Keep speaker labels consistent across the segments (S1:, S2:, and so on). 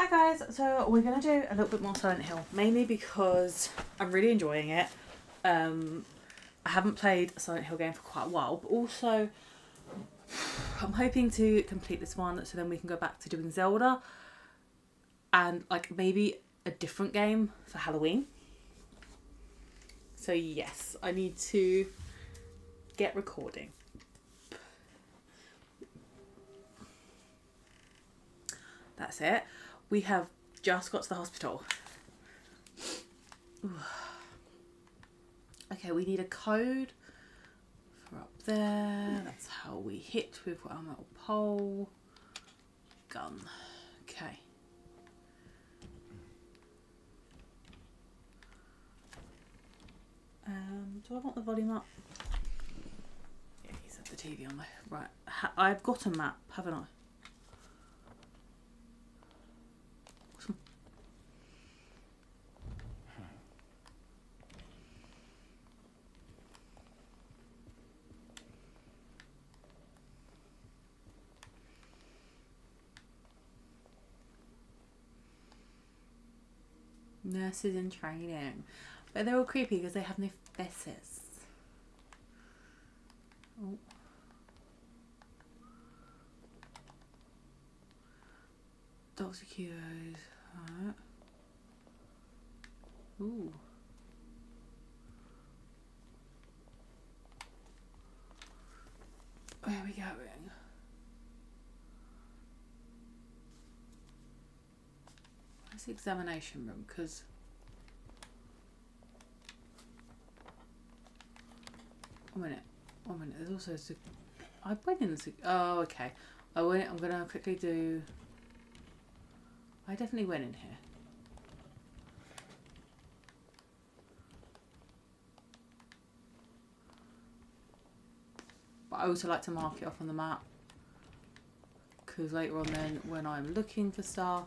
S1: guys, so we're going to do a little bit more Silent Hill, mainly because I'm really enjoying it. I haven't played a Silent Hill game for quite a while, but also I'm hoping to complete this one so then we can go back to doing Zelda and like maybe a different game for Halloween. So yes, I need to get recording. That's it. We have just got to the hospital. Ooh. Okay, we need a code for up there. That's how we hit with our metal pole. Gun. Okay. Do I want the volume up? Yeah, he's at the TV on there. Right. I've got a map, haven't I? Nurses in training. But they're all creepy because they have no faces. Oh. Dr. Q's. Alright. Ooh. Where are we going? Where's the examination room? Because one minute. There's also I went in the oh okay. I'm gonna quickly do. I definitely went in here. But I also like to mark it off on the map because later on then when I'm looking for stuff,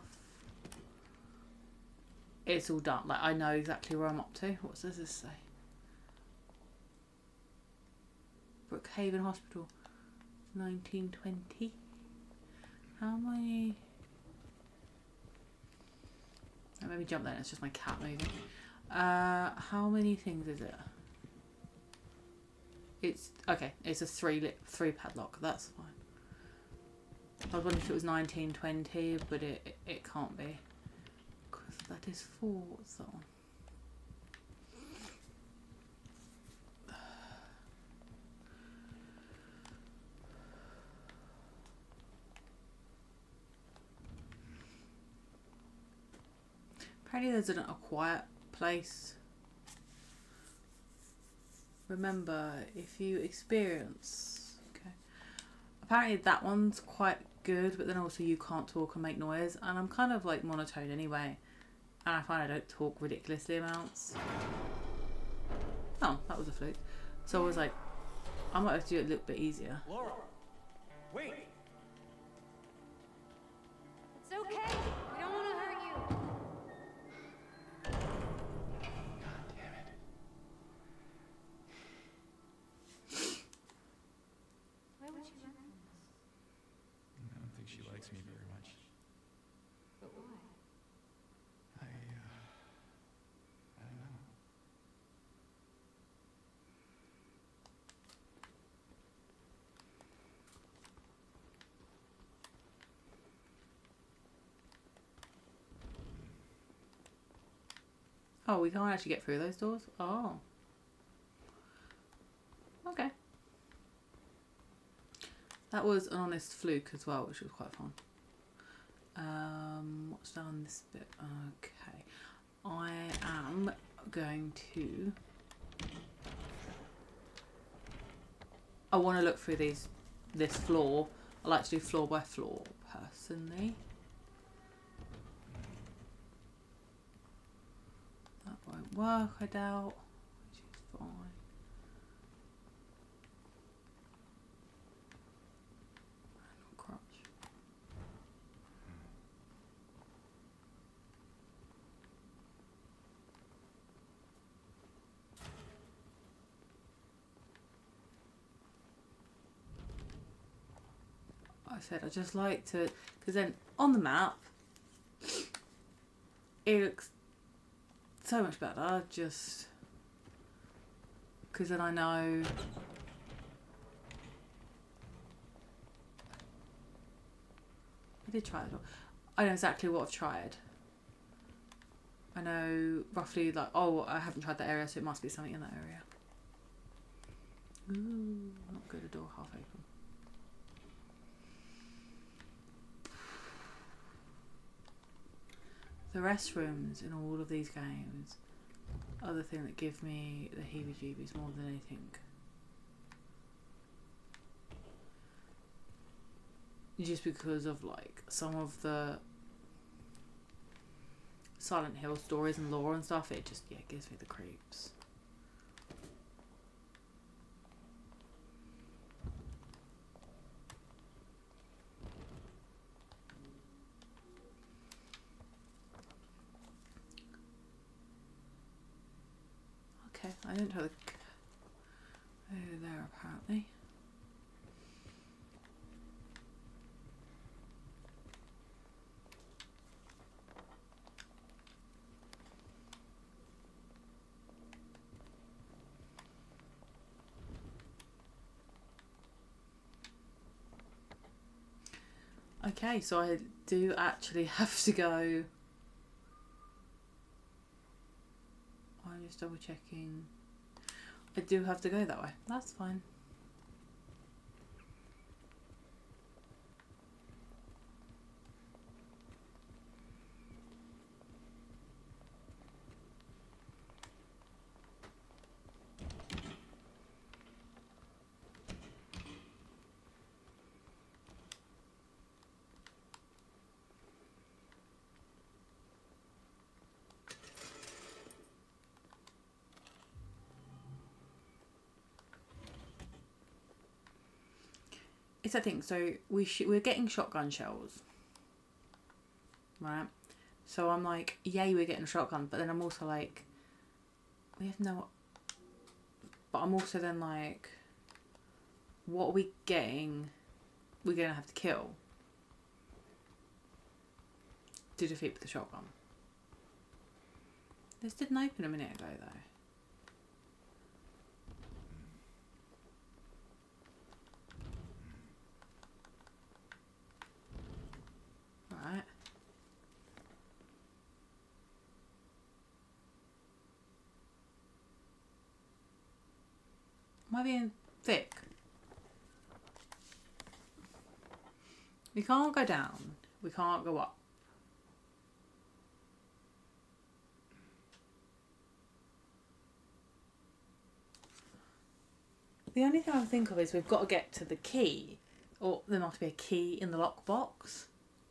S1: it's all done. Like I know exactly where I'm up to. What does this say? Brookhaven Hospital, 1920. How many? Oh, maybe jump there. It's just my cat moving. How many things is it? It's okay. It's a three padlock. That's fine. I was wondering if it was 1920, but it can't be because that is 4. What's that one? Apparently there's a quiet place. Remember, if you experience... Okay. Apparently that one's quite good, but then also you can't talk and make noise. And I'm kind of like monotone anyway. And I find I don't talk ridiculously amounts. Oh, that was a fluke. So I was like, I might have to do it a little bit easier.
S2: Laura, wait!
S3: It's okay. We don't want to hurt you.
S2: God damn it.
S3: Why would she run from us?
S2: I don't think she likes me very much.
S3: But why?
S2: I don't know.
S1: Oh, we can't actually get through those doors? Oh. Okay. That was an honest fluke as well, which was quite fun. What's down this bit? Okay. I am going to... I want to look through this floor. I like to do floor by floor, personally. That won't work, I doubt, which is fine. Manual crutch. I said I just like to, because then on the map it looks so much better just because then I know I did try it. I know exactly what I've tried. I know roughly like, oh, I haven't tried that area, so it must be something in that area. Ooh, not good, a door half open. The restrooms in all of these games are the thing that give me the heebie-jeebies more than anything. Just because of like some of the Silent Hill stories and lore and stuff, it just, yeah, gives me the creeps. Okay, I didn't have the there apparently. Okay, so I do actually have to go. I'm just double checking. I do have to go that way. That's fine. It's that thing. So we're getting shotgun shells, right? So I'm like, yay, we're getting a shotgun. But then I'm also like, we have no. But I'm also then like, what are we getting? We're gonna have to kill to defeat the shotgun. This didn't open a minute ago though. Right. Am I being thick? We can't go down. We can't go up. The only thing I can think of is we've got to get to the key. Or there must be a key in the lockbox.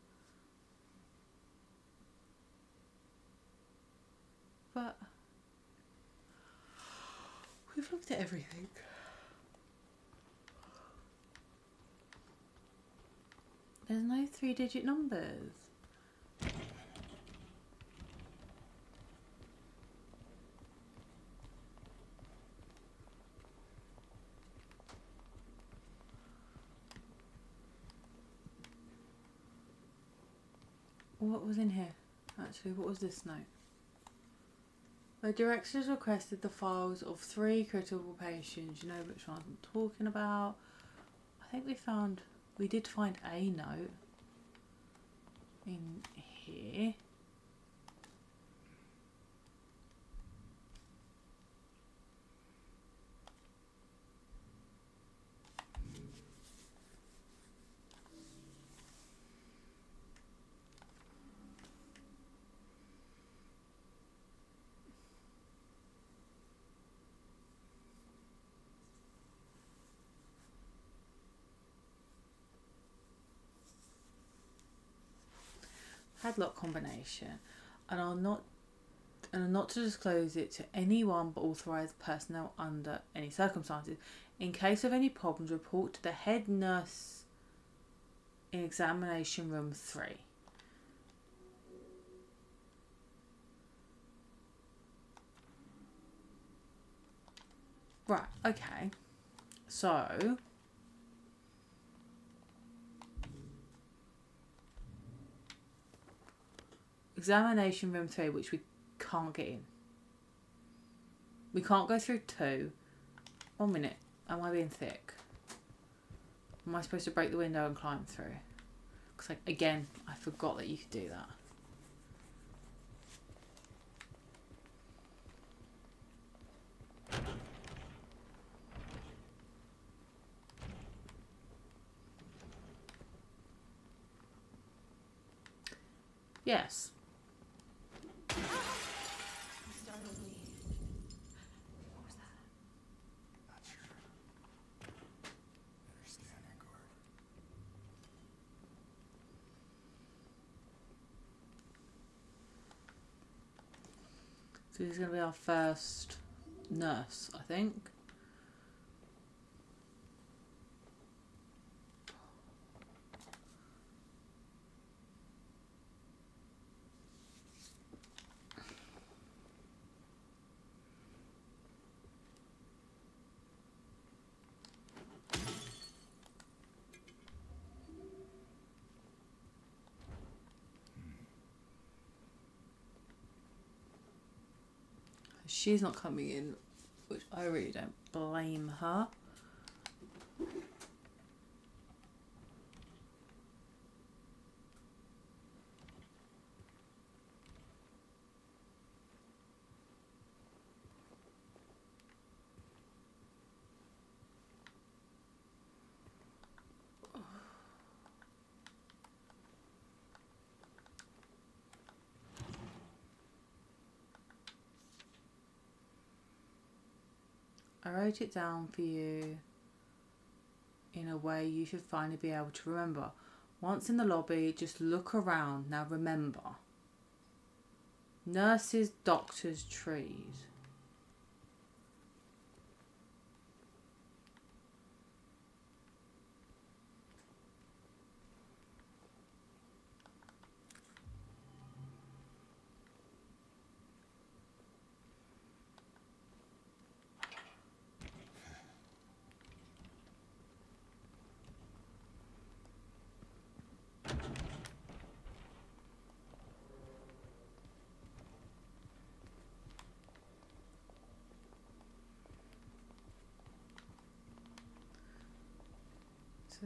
S1: But we've looked at everything. There's no 3-digit numbers. What was in here? Actually, what was this note? The directors requested the files of 3 critical patients. You know which one I'm talking about. I think we did find a note in here. Padlock combination, and are not to disclose it to anyone but authorised personnel under any circumstances. In case of any problems, report to the head nurse in examination room 3. Right, okay. So examination room 3, which we can't get in. We can't go through 2. 1 minute. Am I being thick? Am I supposed to break the window and climb through? Because, like, again, I forgot that you could do that. Yes.
S3: You startled me. What was that?
S2: Not sure. Better stay on your guard.
S1: So this is going to be our first nurse, I think. She's not coming in, which I really don't blame her. I wrote it down for you in a way you should finally be able to remember. Once in the lobby, just look around. Now remember. Nurses, doctors, trees. So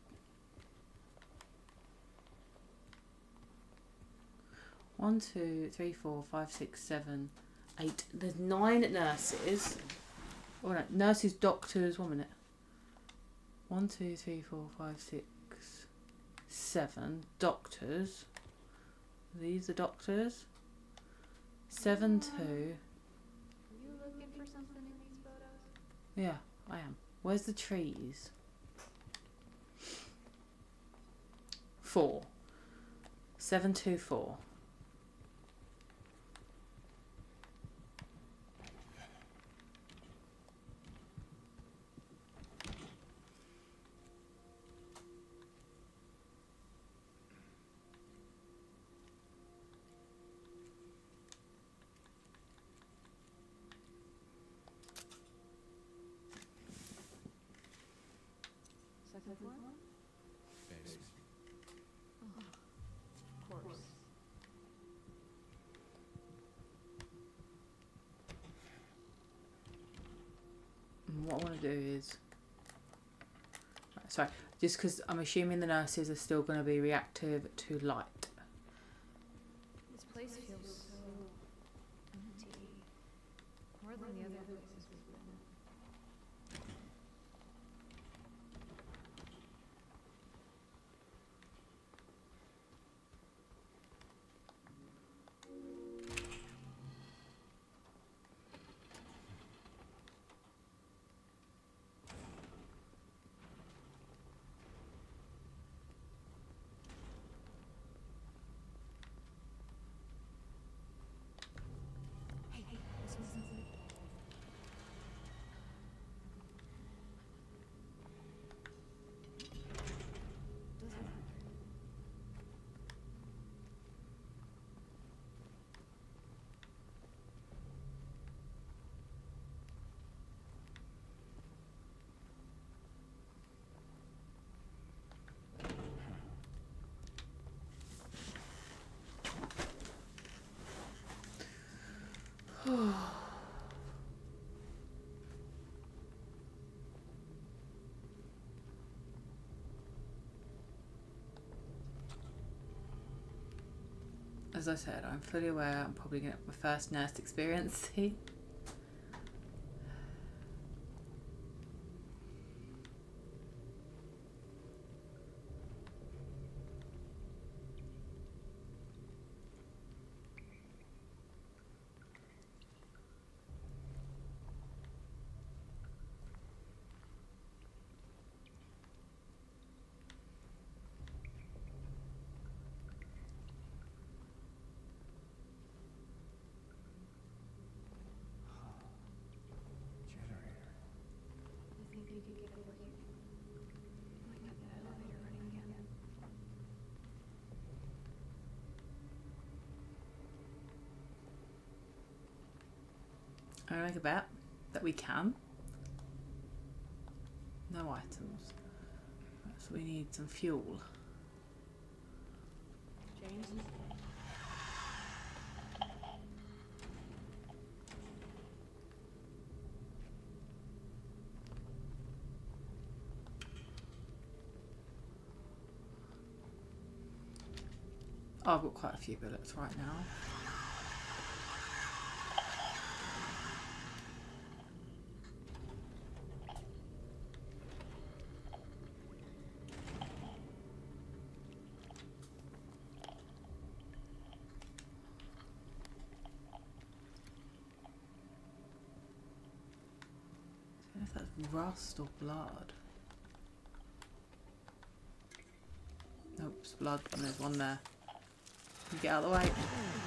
S1: 1, 2, 3, 4, 5, 6, 7, 8. There's 9 nurses. Oh no, nurses, doctors. 1 minute. 1, 2, 3, 4, 5, 6, 7 doctors. These are doctors. 7, 2.
S3: Are you looking for something in these photos?
S1: Yeah, I am. Where's the trees? 4. 7, 2, 4.
S3: Second floor?
S2: Basement.
S3: Of course.
S1: What I want to do is... Sorry, just because I'm assuming the nurses are still going to be reactive to light.
S3: This place feels so empty. More than the other places we've been. Hey, this was something.
S1: As I said, I'm fully aware I'm probably going to have my first nurse experience. See?
S2: Generator.
S3: You think you could get it working? Might get that elevator running again.
S1: I'm going to make a bet that we can. No items. So we need some fuel.
S3: James?
S1: Oh, I've got quite a few bullets right now. I don't know if that's rust or blood. Nope, it's blood, and there's one there. You get out of the way.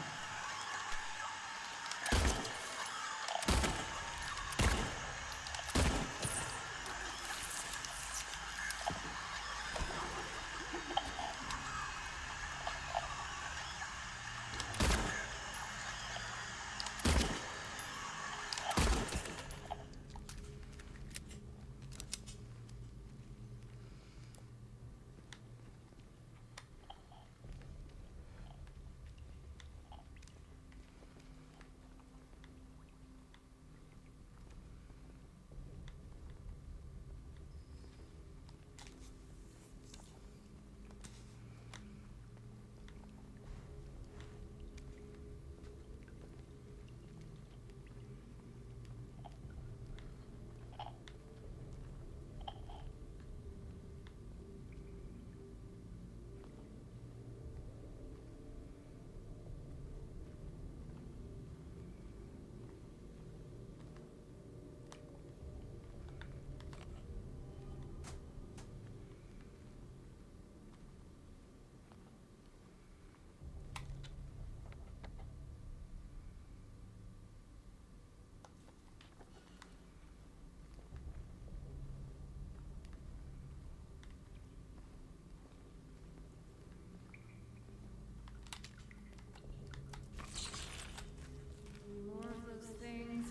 S3: More of those things.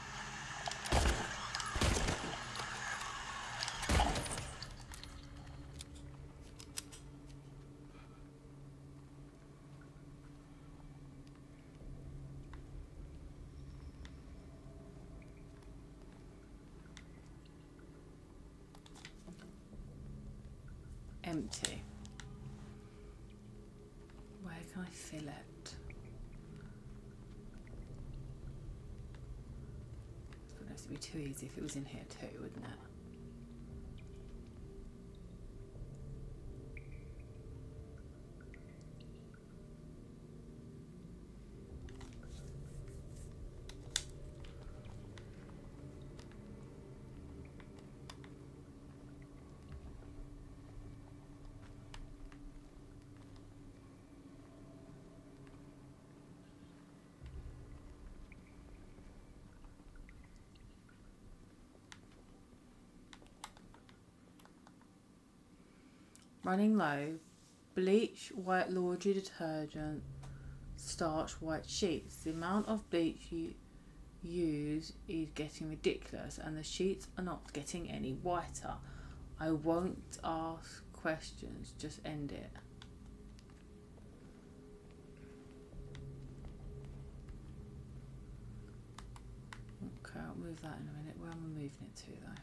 S1: Empty. Where can I fill it? It would be too easy if it was in here too, wouldn't it? Running low. Bleach, white laundry detergent, starch, white sheets. The amount of bleach you use is getting ridiculous and the sheets are not getting any whiter. I won't ask questions, just end it. with that in a minute. Where am I moving it to though?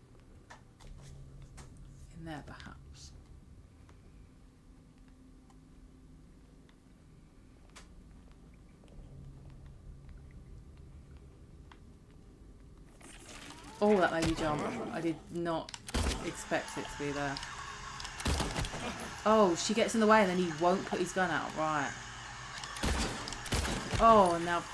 S1: In there perhaps. Oh, that made me jump. I did not expect it to be there. Oh, she gets in the way and then he won't put his gun out. Right. Oh, now...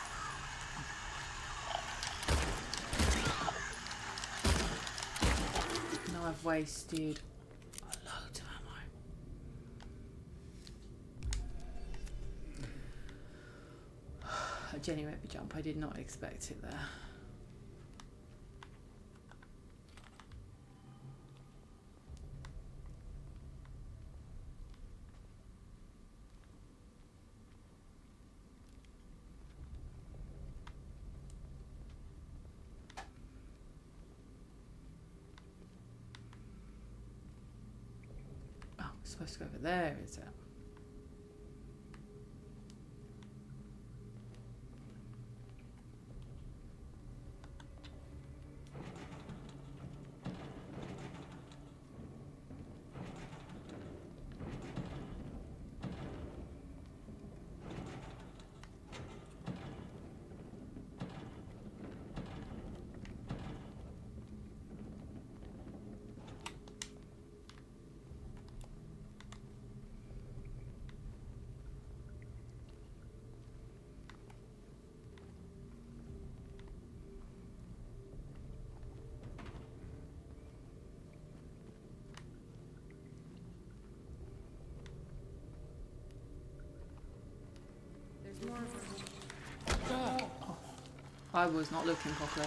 S1: Now I've wasted a load of ammo. A genuine jump. I did not expect it there. Supposed to go over there, is it?
S3: There's more of them.
S1: I was not looking properly.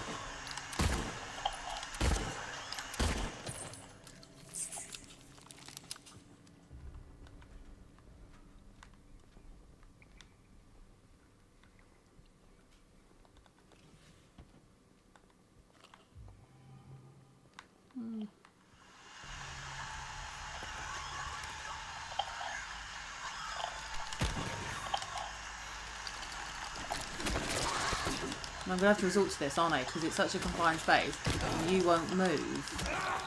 S1: I'm going to have to resort to this, aren't I? Because it's such a confined space. You won't move.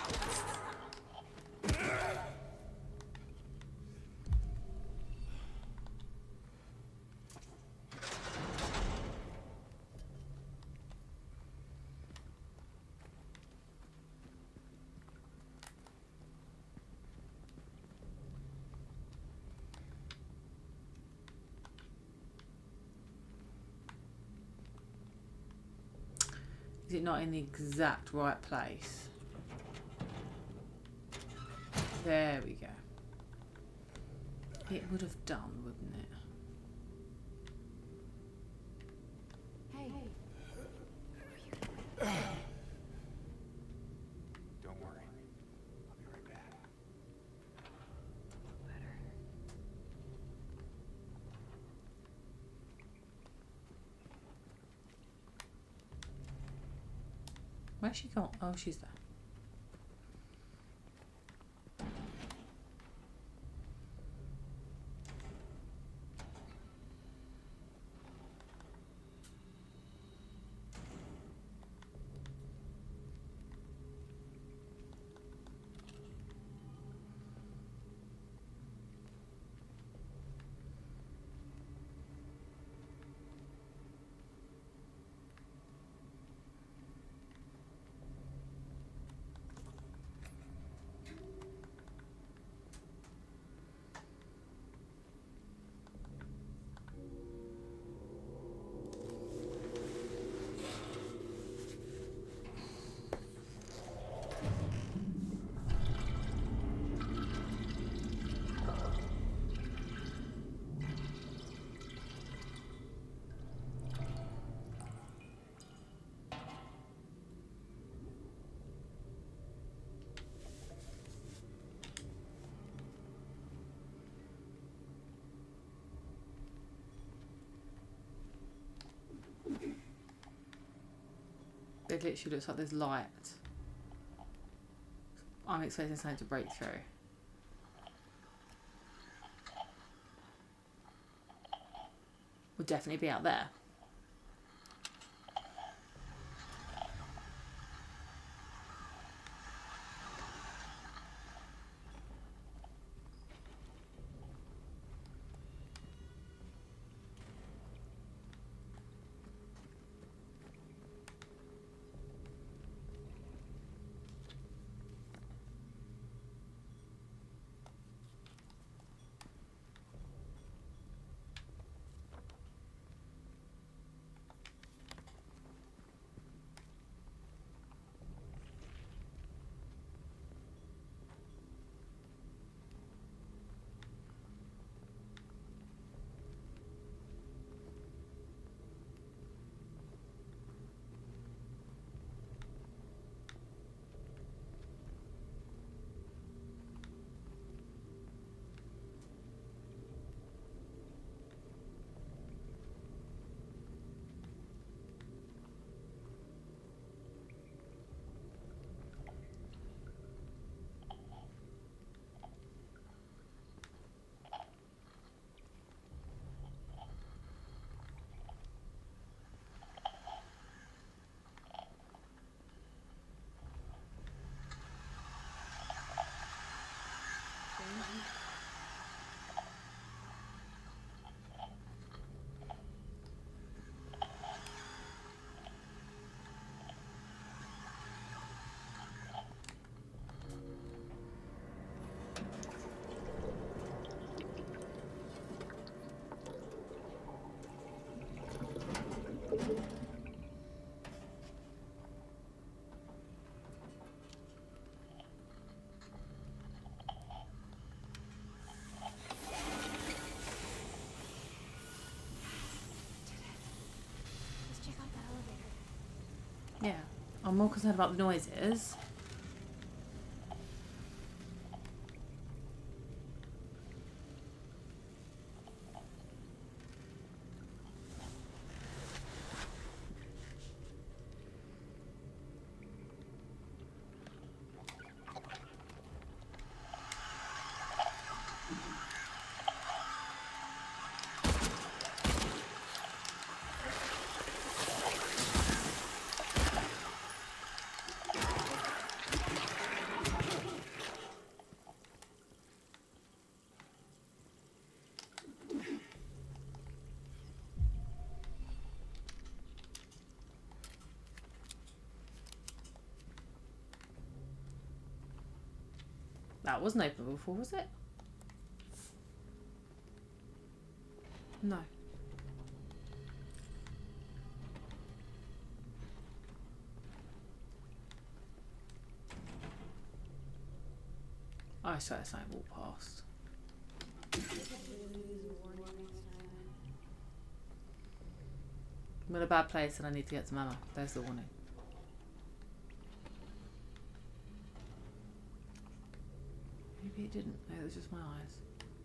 S1: Is it not in the exact right place? There we go. It would have done, wouldn't it?
S3: Hey.
S2: Don't worry. I'll be right back.
S3: Better.
S1: Where's she gone? Oh, she's there. It literally looks like there's light. I'm expecting something to break through. Would definitely be out there. I'm more concerned about the noises. That wasn't open before, was it? No. I swear it's like walk past. I'm in a bad place and I need to get some ammo. There's the warning. Maybe it didn't. Maybe it was just my eyes.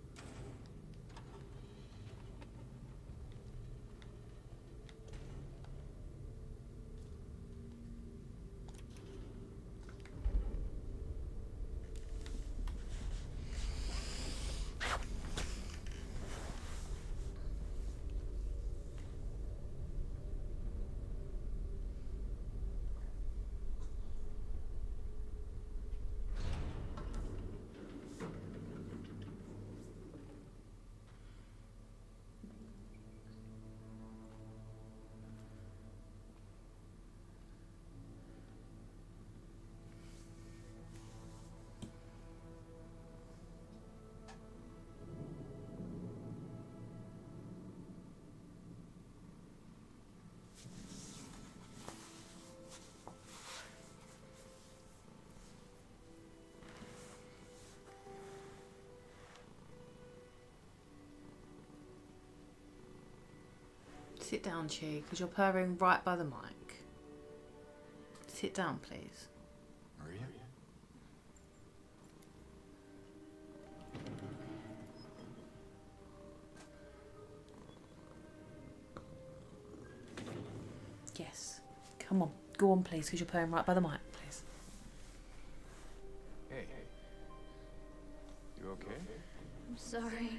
S1: Sit down, Chi, because you're purring right by the mic. Sit down, please.
S2: Maria?
S1: Yes. Come on. Go on, please, because you're purring right by the mic, please.
S2: Hey. You okay?
S3: I'm sorry.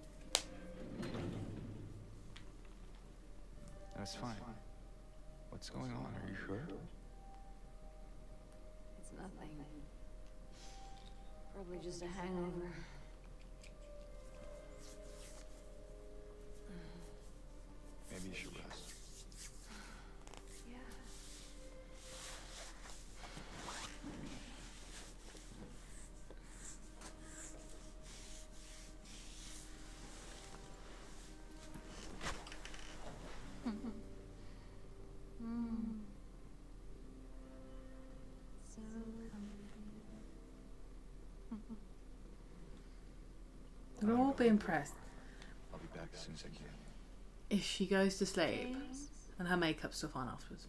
S2: That's fine. What's going on? Are you sure?
S3: It's nothing. Probably just a hangover.
S2: Maybe you should rest.
S3: Yeah. So
S1: We'll all be impressed
S2: I'll be back as soon as I can.
S1: if she goes to sleep
S3: James?
S1: and her makeup's still fine afterwards.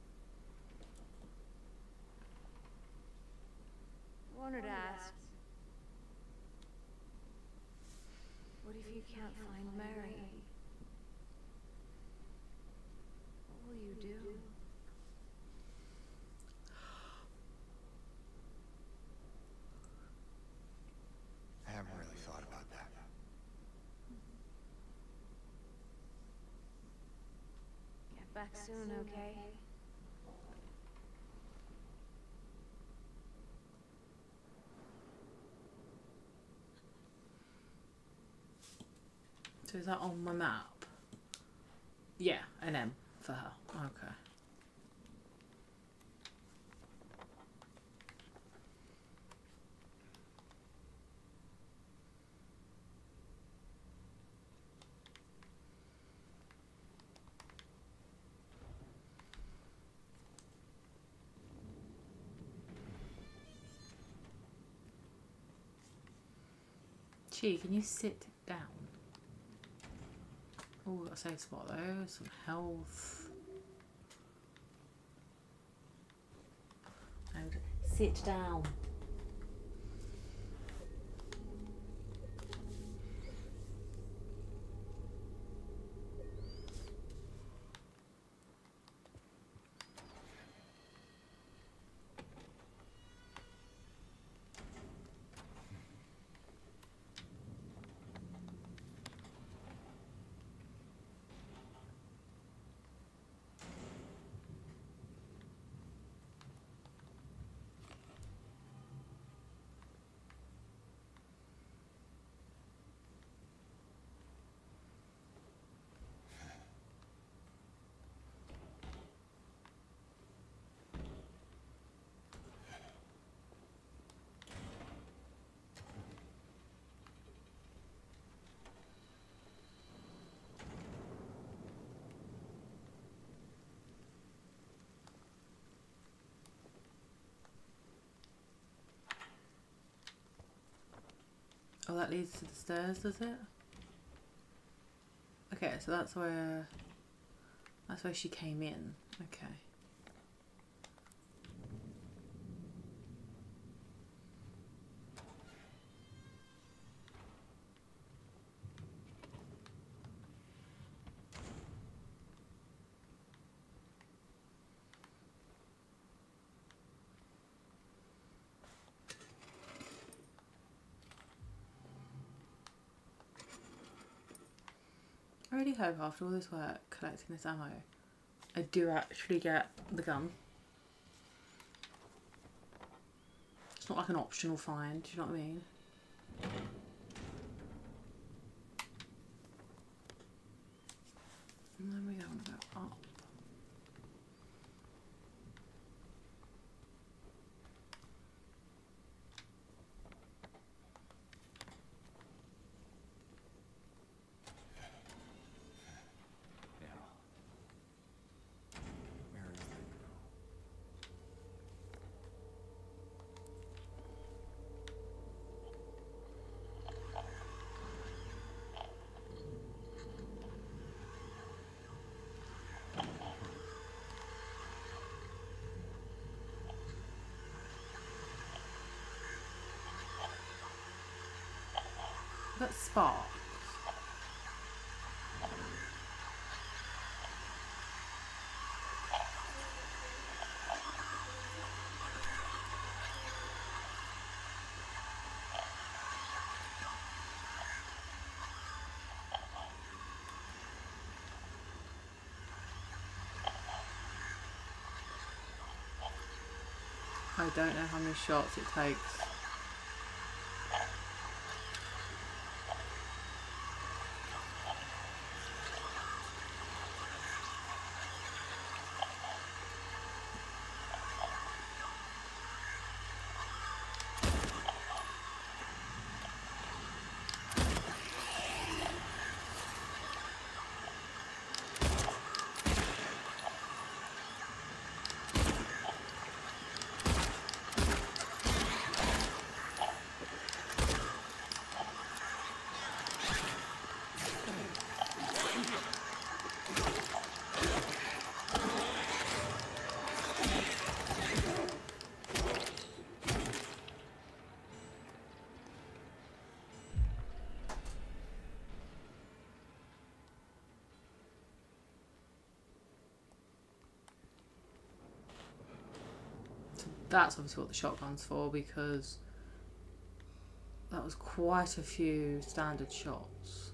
S3: Wanted to ask. What if you can't find Mary? What will you do?
S2: I haven't really thought about that.
S3: Get back soon, okay?
S1: So is that on my map? Yeah, an M for her. Okay. Chi, can you sit down? Oh, got a safe spot though. Some health.
S4: child. Sit down.
S1: Oh, that leads to the stairs, does it? Okay, so that's where she came in. Okay. I really hope after all this work collecting this ammo, I do actually get the gun. It's not like an optional find, do you know what I mean? And then we go up. That's spark. I don't know how many shots it takes. That's obviously what the shotgun's for, because that was quite a few standard shots.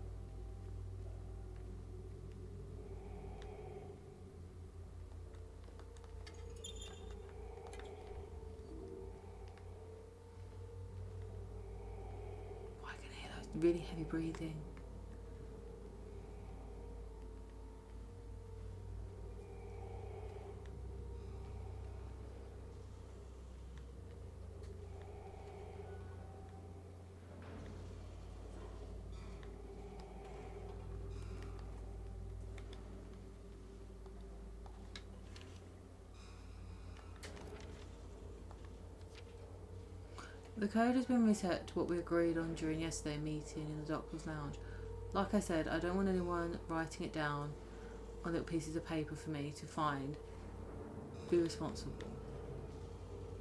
S1: Oh, I can hear that really heavy breathing. The code has been reset to what we agreed on during yesterday's meeting in the Doctor's Lounge. Like I said, I don't want anyone writing it down on little pieces of paper for me to find. Be responsible.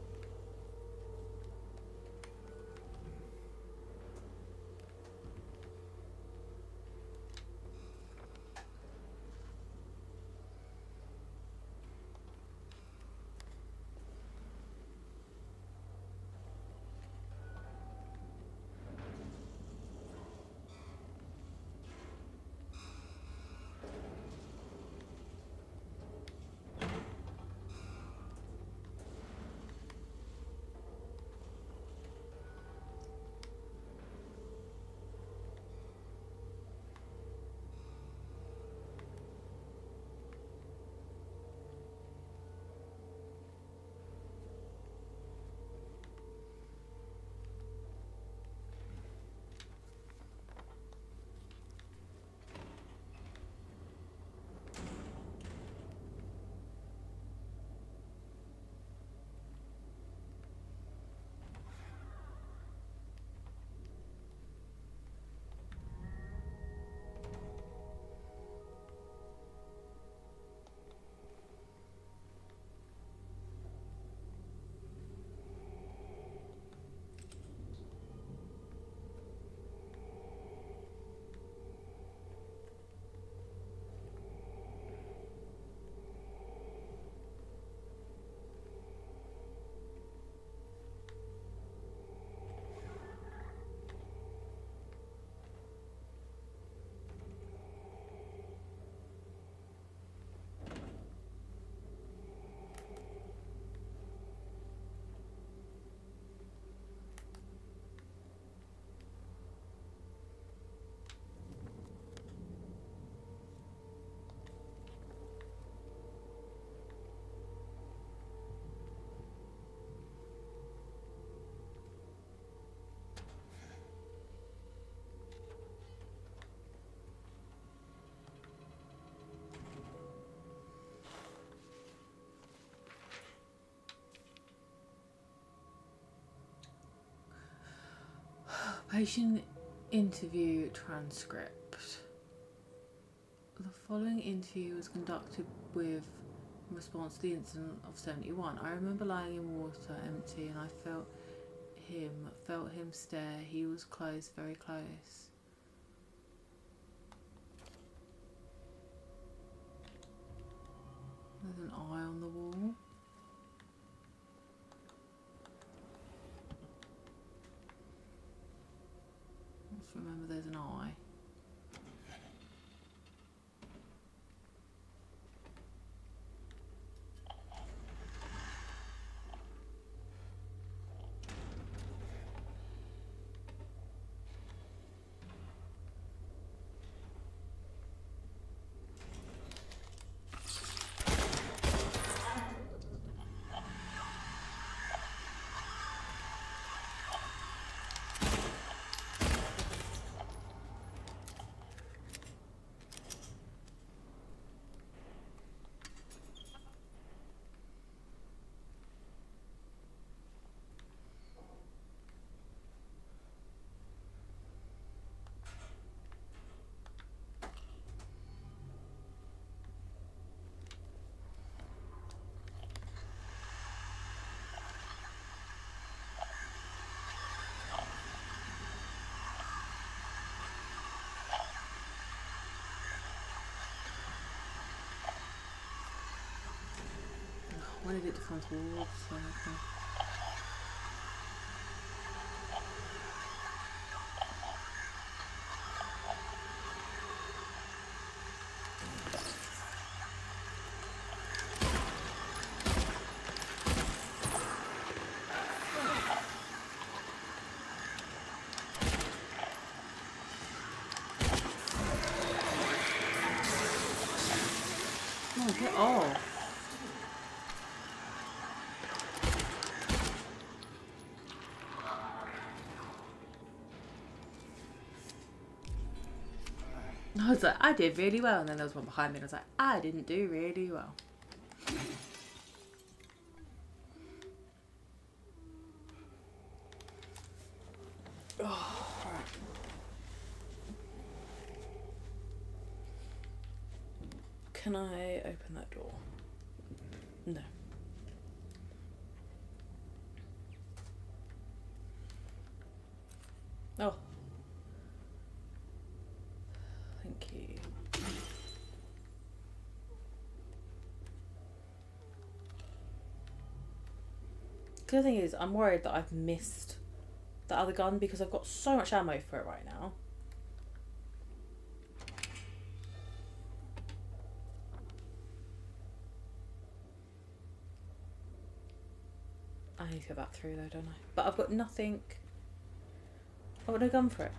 S1: Patient interview transcript. The following interview was conducted with response to the incident of 71. I remember lying in water, empty, and I felt him stare. He was close, very close. There's an eye on the wall. Just remember there's an eye. Why did it define towards? Okay. Oh, get off. I was like, I did really well, and then there was one behind me, and I was like, I didn't do really well. Oh, right. Can I open that door? No. Oh. Thank you. The other thing is, I'm worried that I've missed the other gun because I've got so much ammo for it right now. I need to go back through though, don't I? But I've got nothing. I've got no gun for it.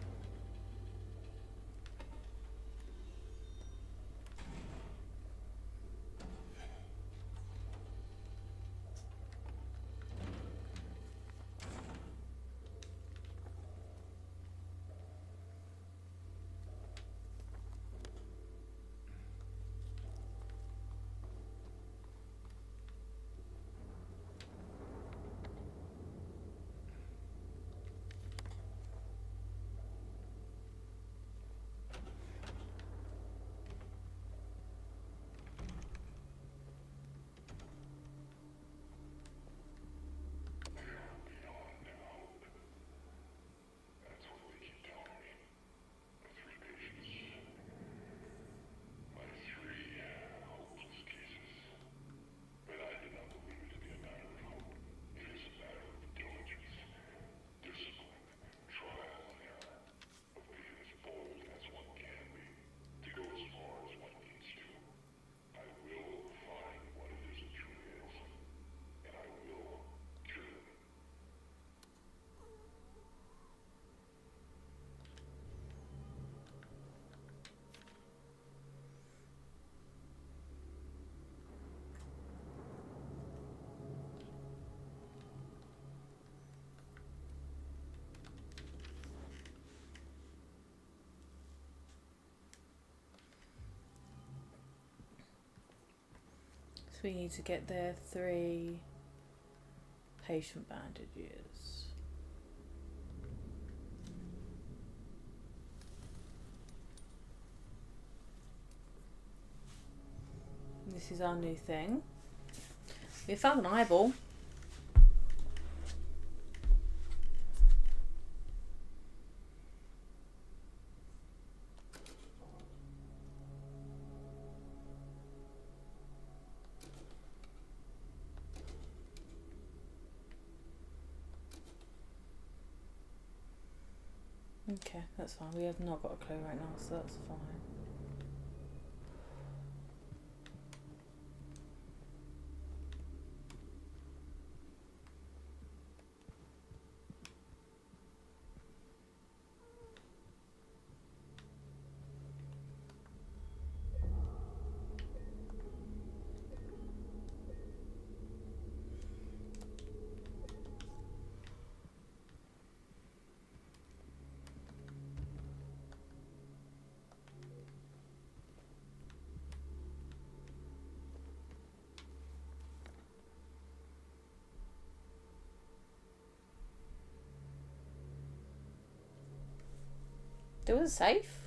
S1: So we need to get their 3 patient bandages. this is our new thing. We found an eyeball. Okay, that's fine. We have not got a clue right now, so that's fine. There was a safe?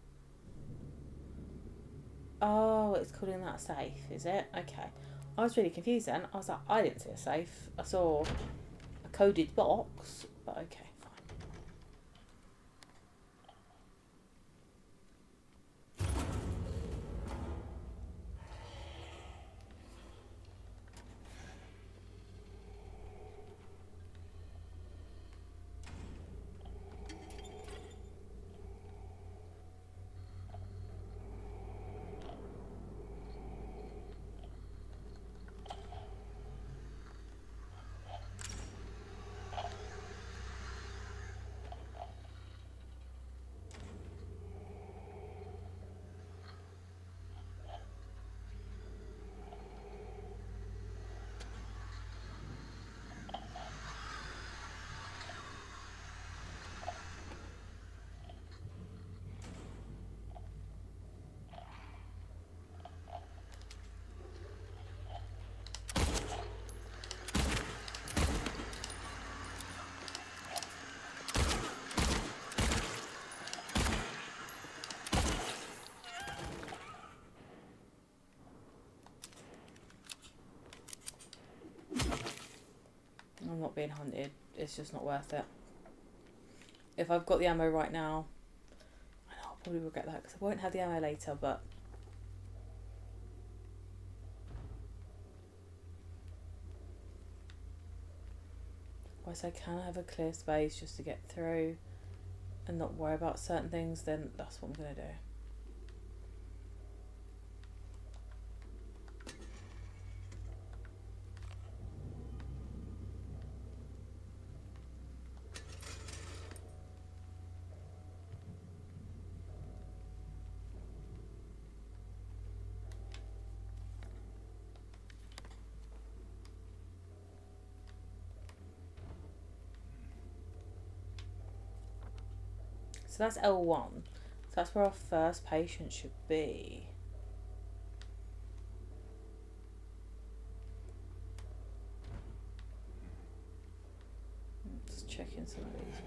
S1: Oh, it's calling that safe, is it? Okay. I was really confused then. I was like, I didn't see a safe. I saw a coded box, but okay, fine. I'm not being hunted. It's just not worth it. If I've got the ammo right now, I know I'll probably regret that because I won't have the ammo later, but once I can have a clear space just to get through and not worry about certain things, then that's what I'm going to do. So that's L1. So that's where our first patient should be. Just checking some of these.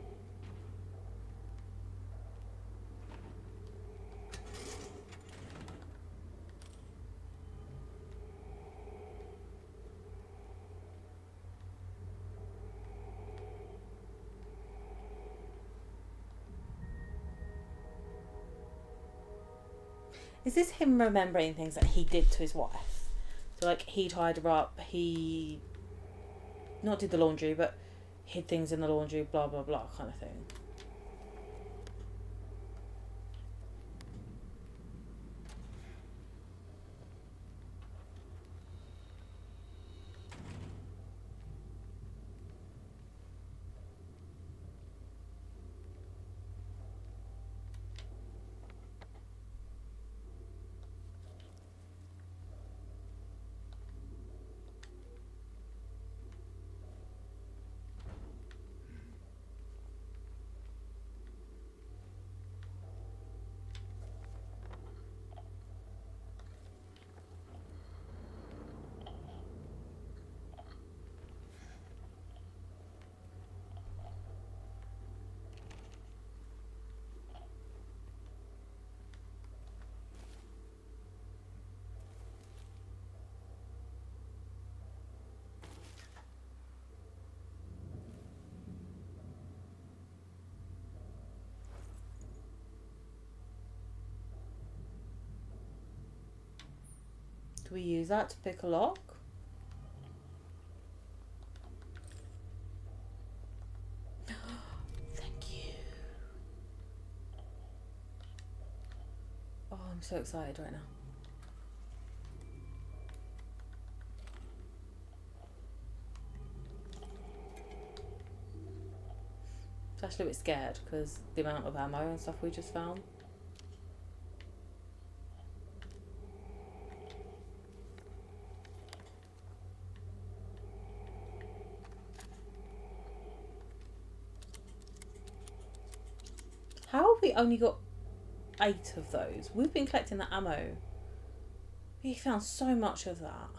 S1: Is this him remembering things that he did to his wife? So like he tied her up, he not did the laundry, but hid things in the laundry, blah blah blah kind of thing. Do we use that to pick a lock? Thank you. Oh, I'm so excited right now. I'm actually a bit scared because the amount of ammo and stuff we just found. How have we only got 8 of those? We've been collecting the ammo. We found so much of that.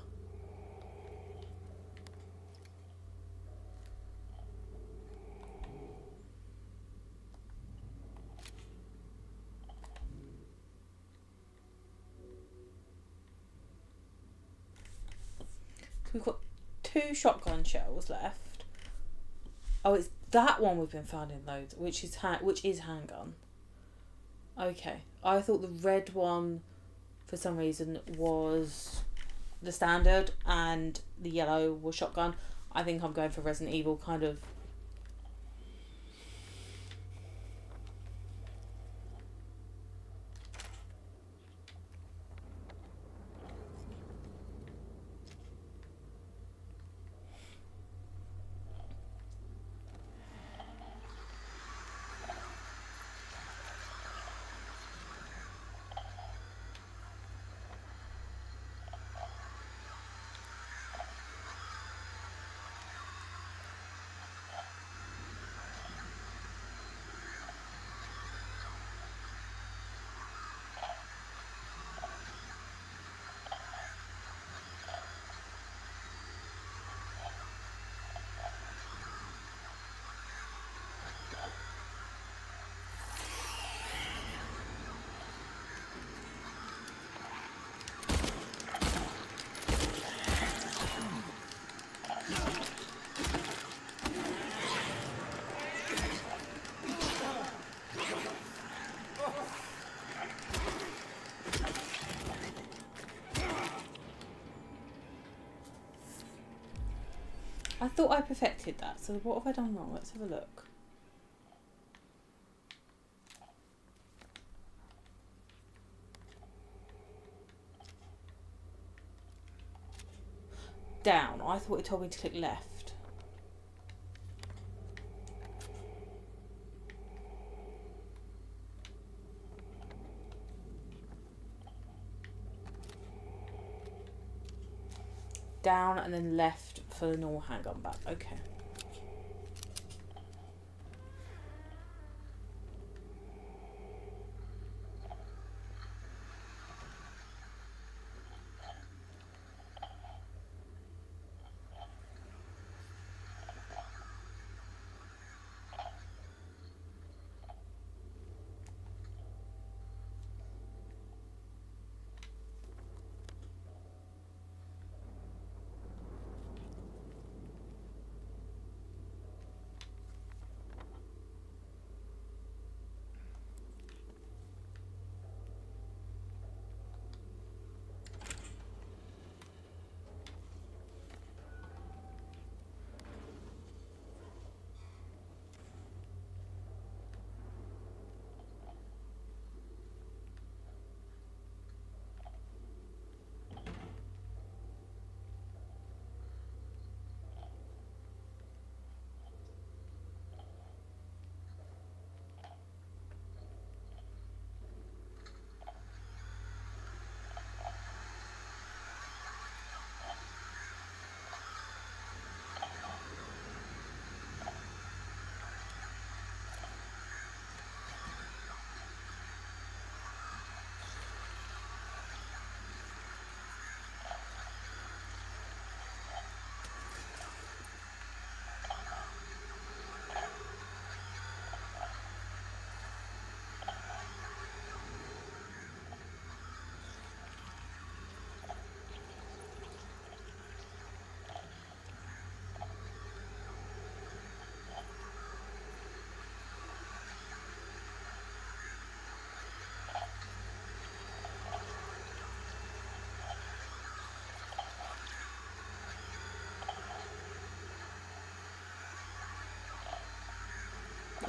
S1: So we've got 2 shotgun shells left. Oh, it's that one we've been finding loads, which is handgun. Okay, I thought the red one, for some reason, was the standard, and the yellow was shotgun. I think I'm going for Resident Evil kind of. I thought I perfected that, so what have I done wrong? Let's have a look. Down. I thought it told me to click left. Down and then left for the normal handgun back. Okay.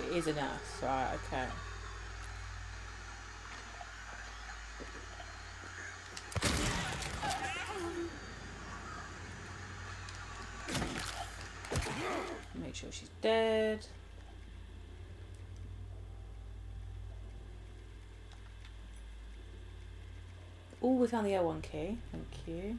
S1: It is a nurse, right? Okay. Make sure she's dead. Oh, we found the L1 key. Thank you.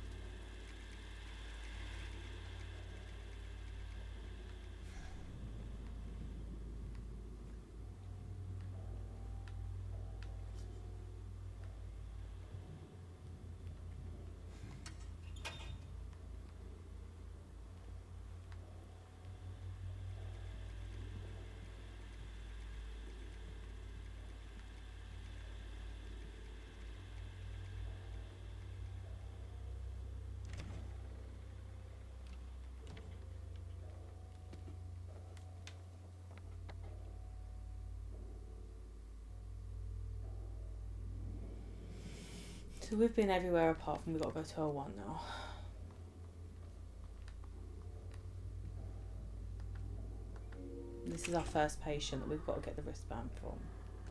S1: So we've been everywhere apart from we've got to go to L1 now. This is our first patient that we've got to get the wristband from.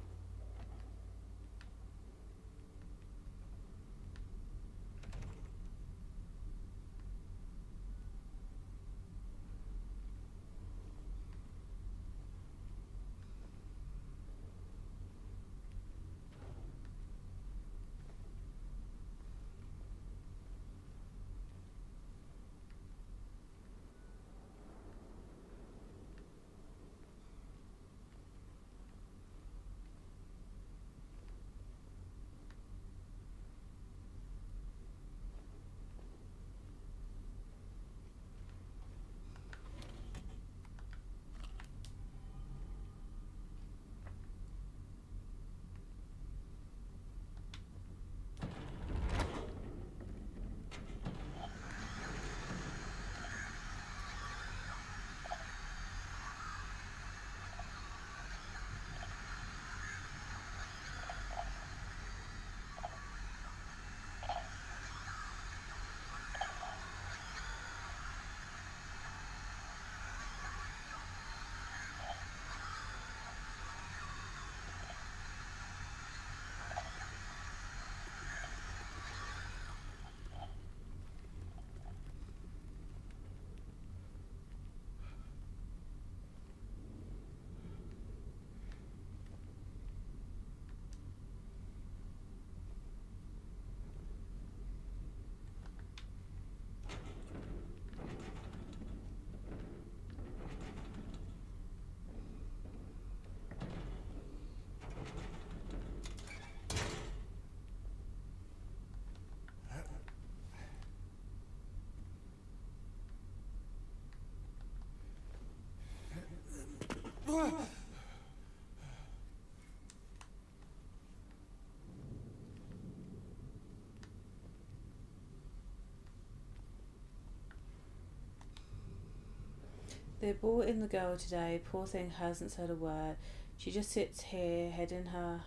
S1: They brought in the girl today. Poor thing hasn't said a word. She just sits here, head in her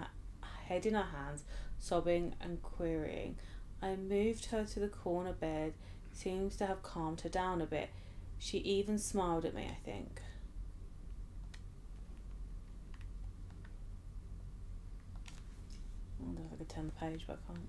S1: hands, sobbing and querying. I moved her to the corner bed. Seems to have calmed her down a bit. She even smiled at me, I think. I wonder if I could turn the page, but I can't.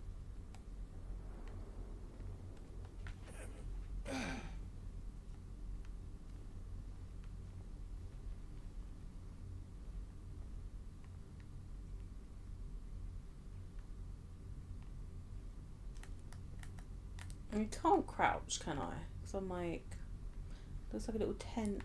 S1: I can't crouch, can I? Because I'm like, looks like a little tent.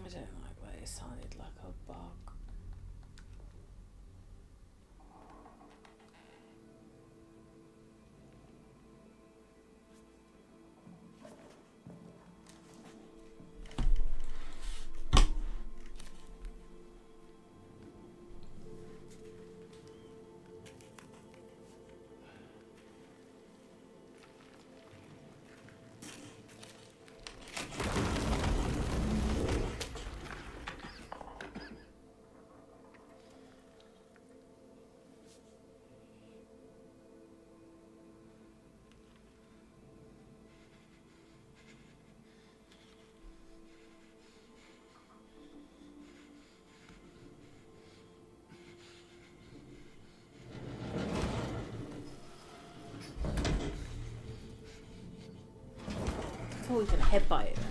S1: I don't like that it sounded like a bug. I thought we could headbutt it.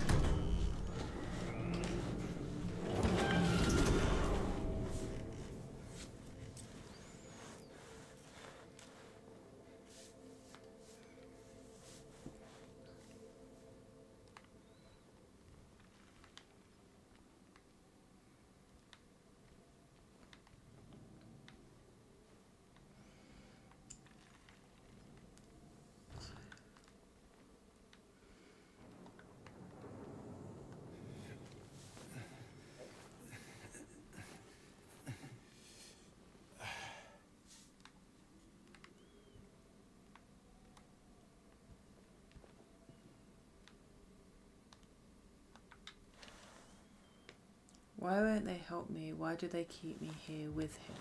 S1: Why won't they help me? Why do they keep me here with him?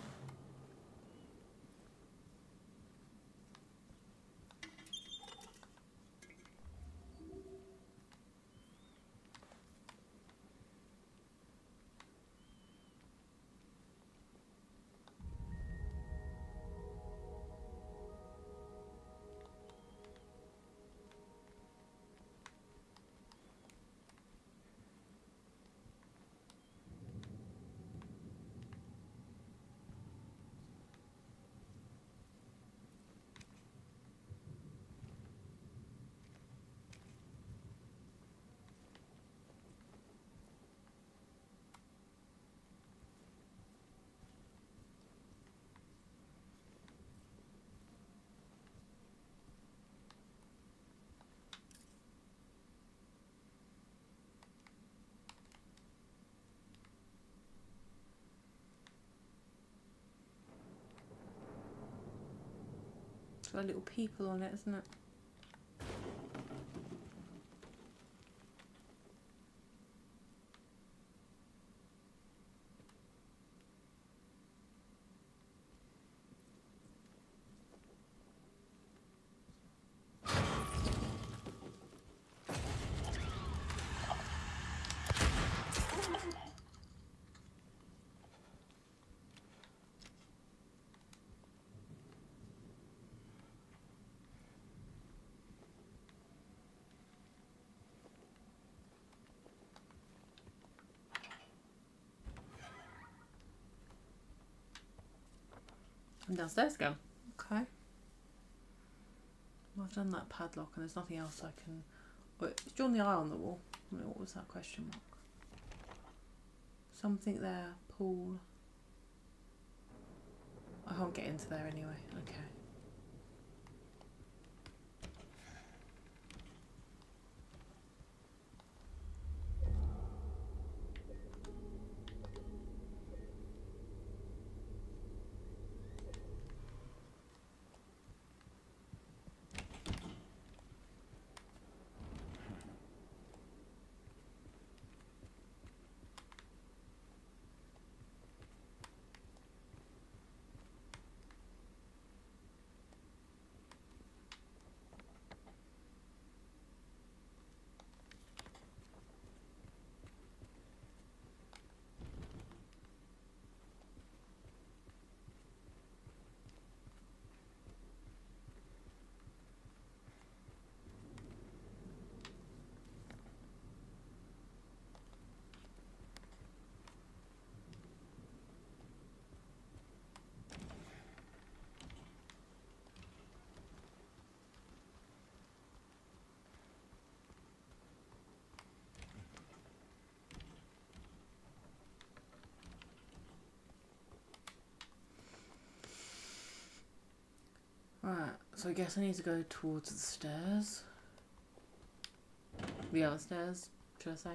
S1: It's got little people on it, isn't it? I'm downstairs again. Okay. Well, I've done that padlock and there's nothing else I can... Wait, it's drawn the eye on the wall. Wait, what was that question mark? Something there. Pool. I can't get into there anyway. Okay. So I guess I need to go towards the stairs. The other stairs, should I say?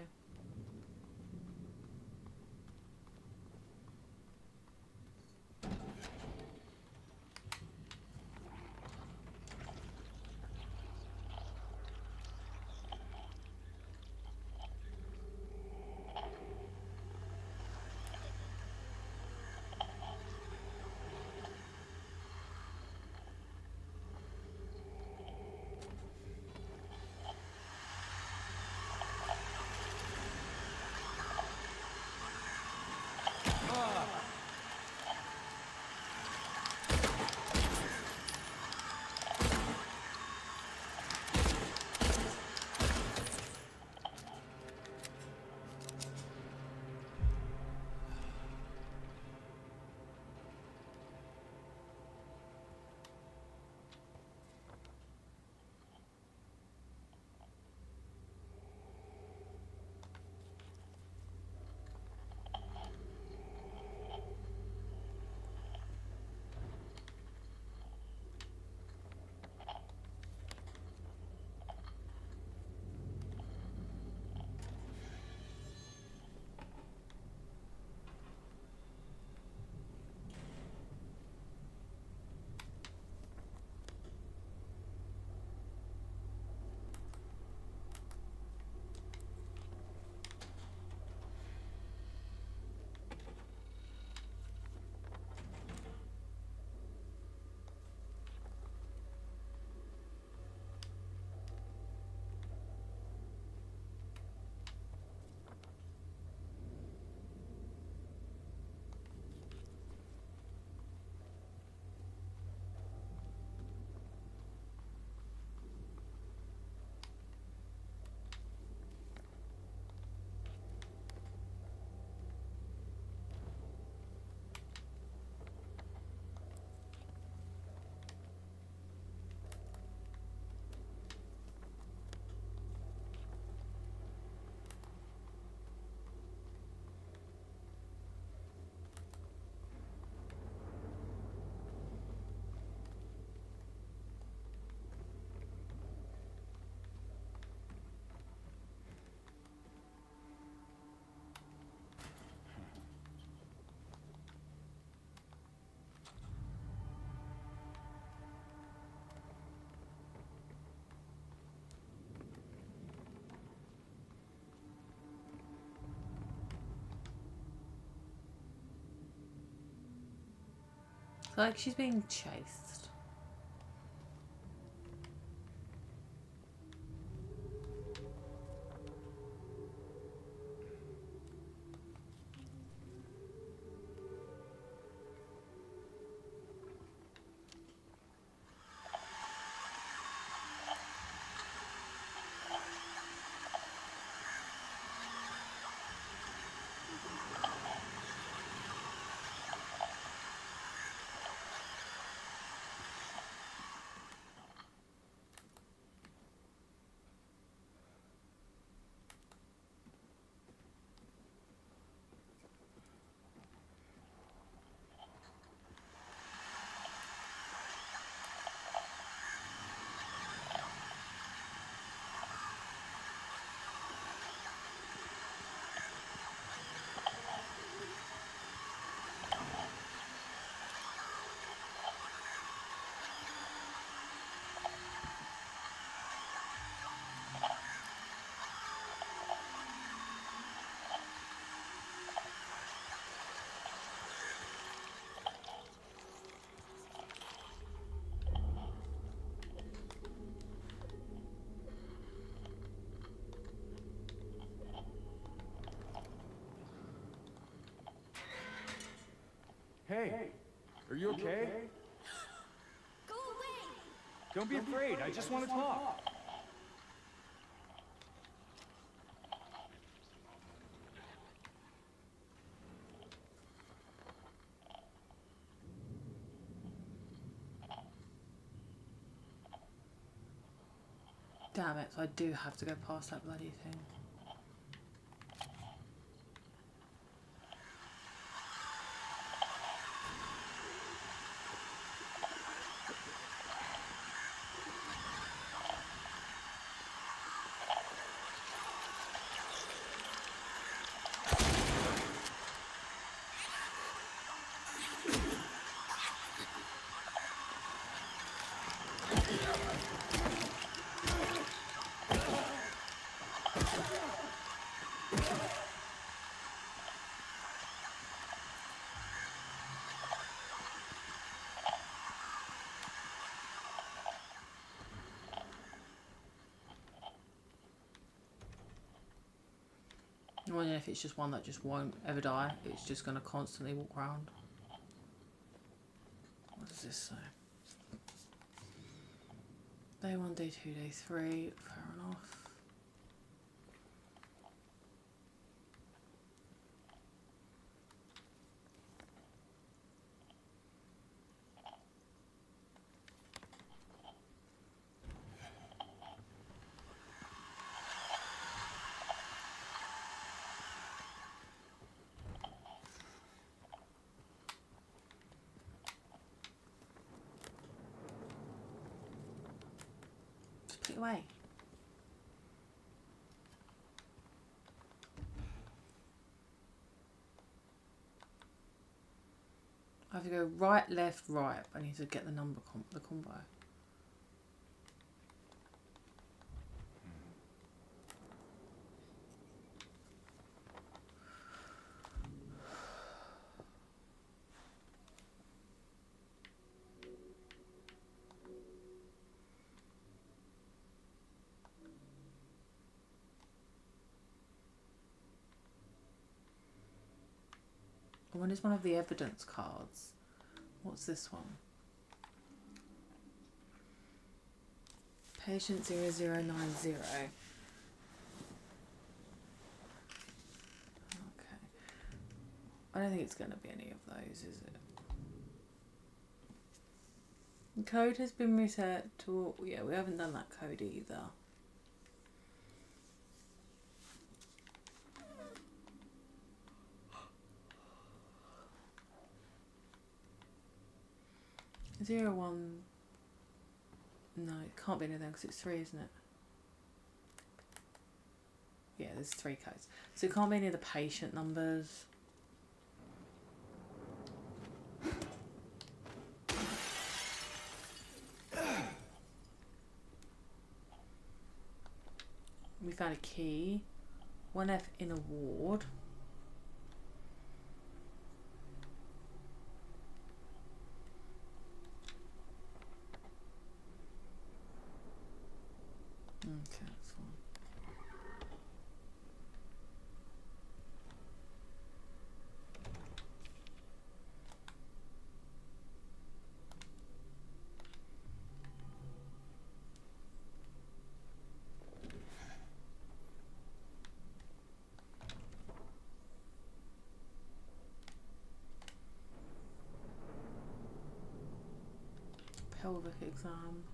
S1: So, like, she's being chased.
S2: Hey, are you okay?
S3: Go away!
S2: Don't be afraid, I just want to talk.
S1: Damn it, so I do have to go past that bloody thing. I wonder if it's just one that just won't ever die. It's just going to constantly walk around. What does this say? Day 1, day 2, day 3. Fair enough. Put it away. I have to go right, left, right. I need to get the number the combo. When is one of the evidence cards? What's this one? Patient 0090. Okay. I don't think it's going to be any of those, is it? The code has been reset to... Yeah, we haven't done that code either. Zero, one... No, it can't be anything because it's 3, isn't it? Yeah, there's 3 codes. So it can't be any of the patient numbers. We found a key. 1F in a ward. Okay, that's fine. Pelvic exam.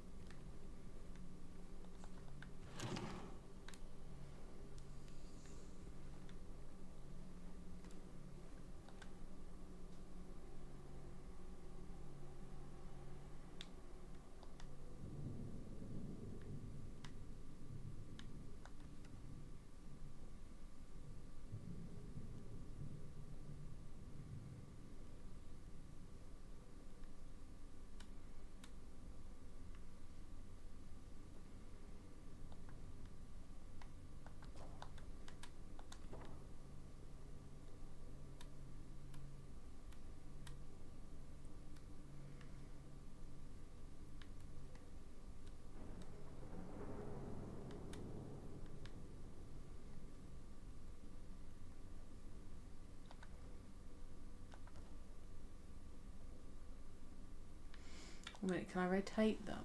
S1: Wait a minute, can I rotate them?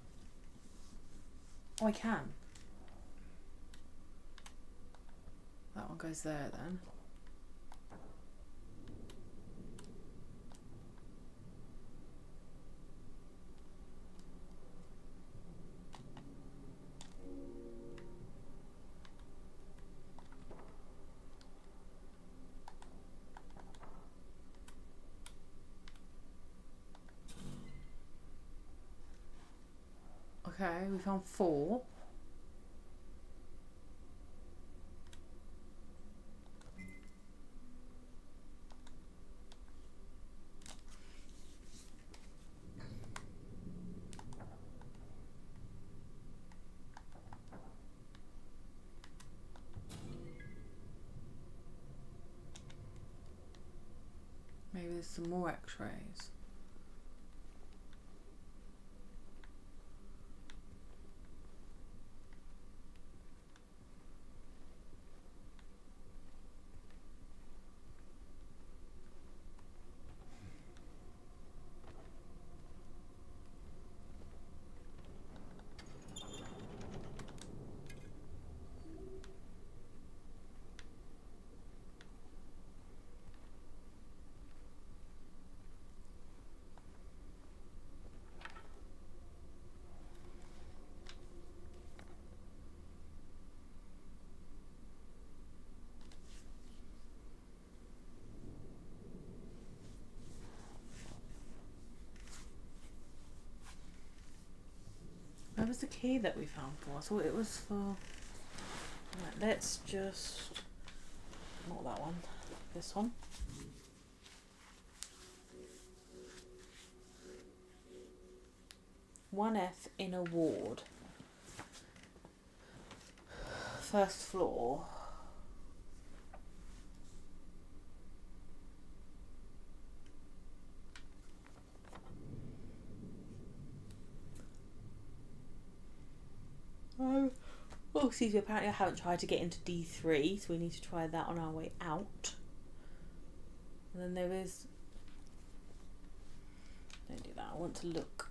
S1: Oh, I can. That one goes there then. Okay, we found 4. Maybe there's some more x-rays. key that we found for? I thought it was for... Right, let's just... Not that one. This one. One F in a ward. First floor. Oh, excuse me, apparently I haven't tried to get into D3, so we need to try that on our way out. And then there is... Don't do that, I want to look.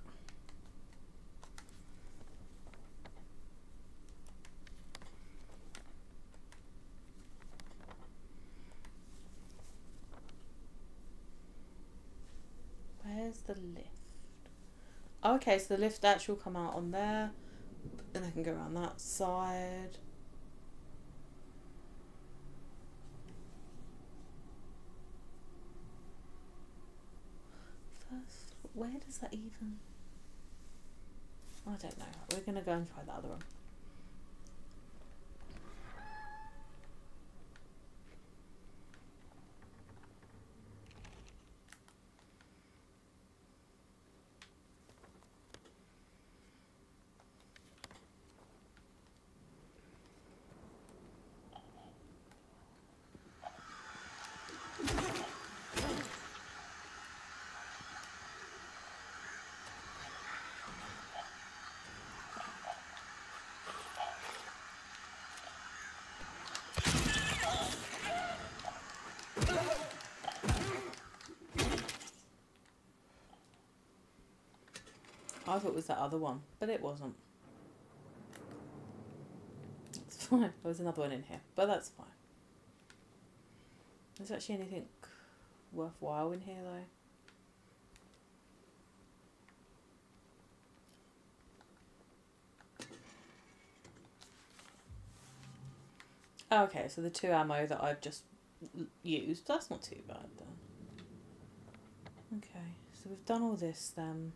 S1: Where's the lift? Oh, okay, so the lift actually will come out on there. And I can go around that side. First, where does that even... I don't know. We're going to go and try the other one. I thought it was that other one, but it wasn't. It's fine. There was another one in here, but that's fine. Is actually anything worthwhile in here, though? Okay, so the 2 ammo that I've just used, that's not too bad then. Okay, so we've done all this then.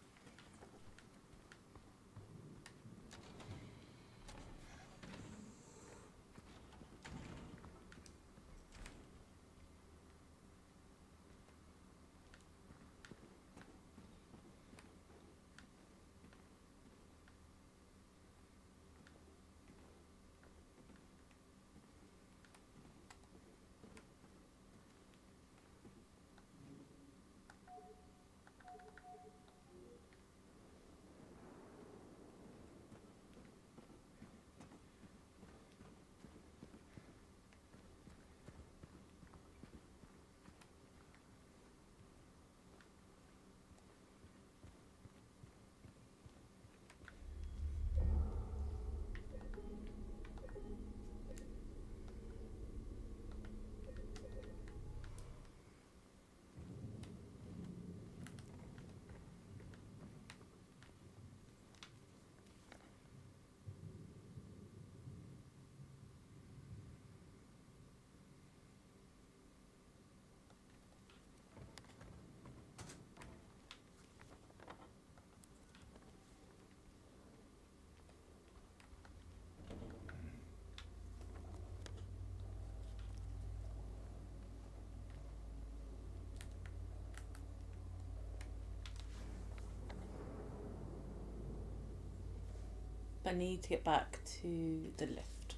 S1: I need to get back to the lift.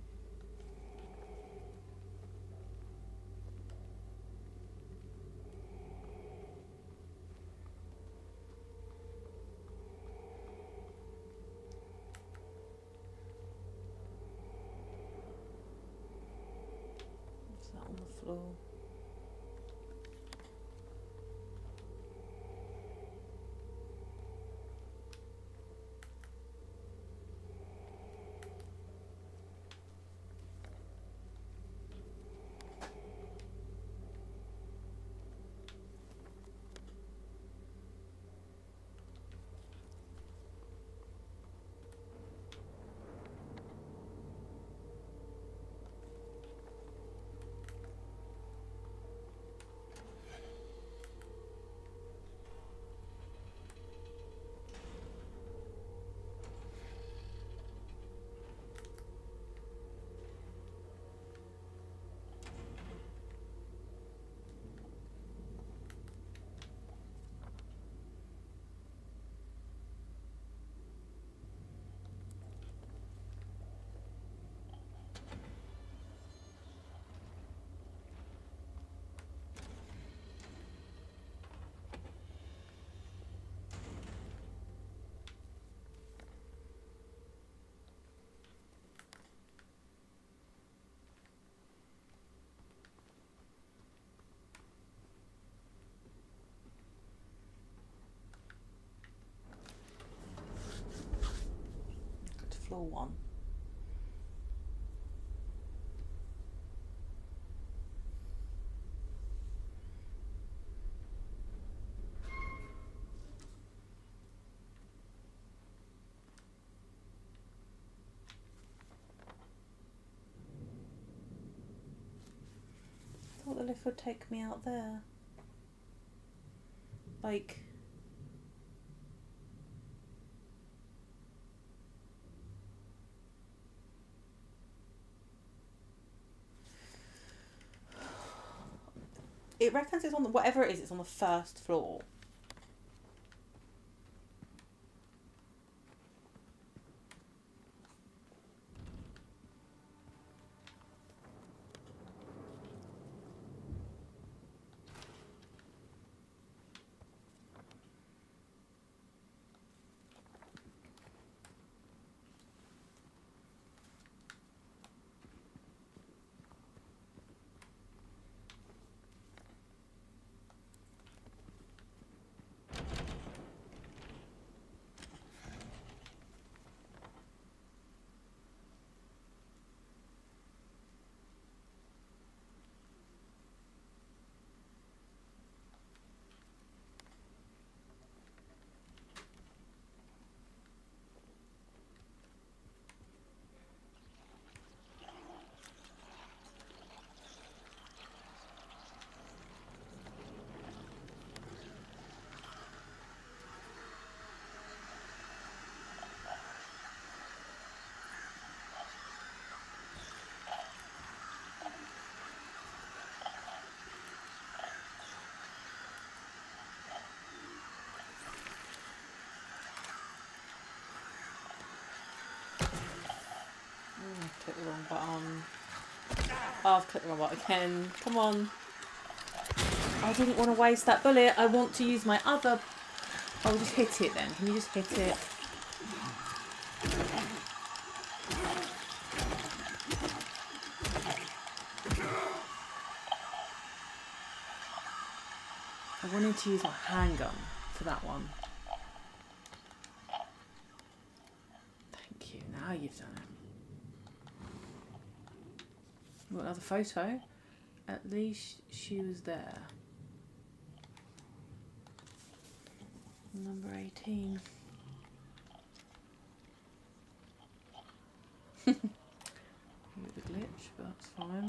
S1: What's that on the floor? one. I thought the lift would take me out there. Like... It reckons it's on the, whatever it is, it's on the first floor. I've clicked the wrong button. Oh, I've clicked the wrong button again. Come on. I didn't want to waste that bullet. I want to use my other... Oh, just hit it then. Can you just hit it? I wanted to use my handgun for that one. Thank you. Now you've done it. Got another photo. At least she was there. Number 18. A bit of a glitch, but that's fine.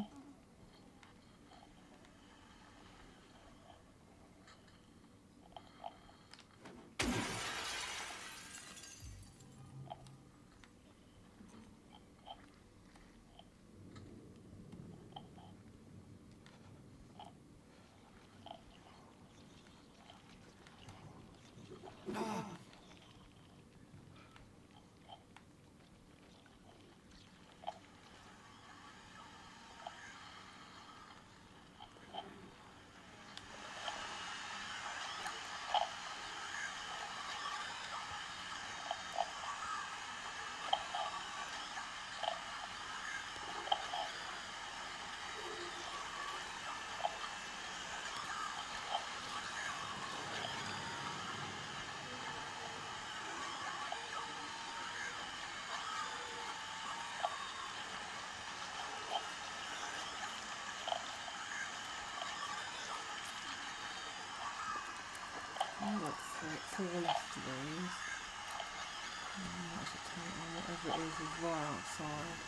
S1: I've got four left of these. That's a total, whatever it is right outside.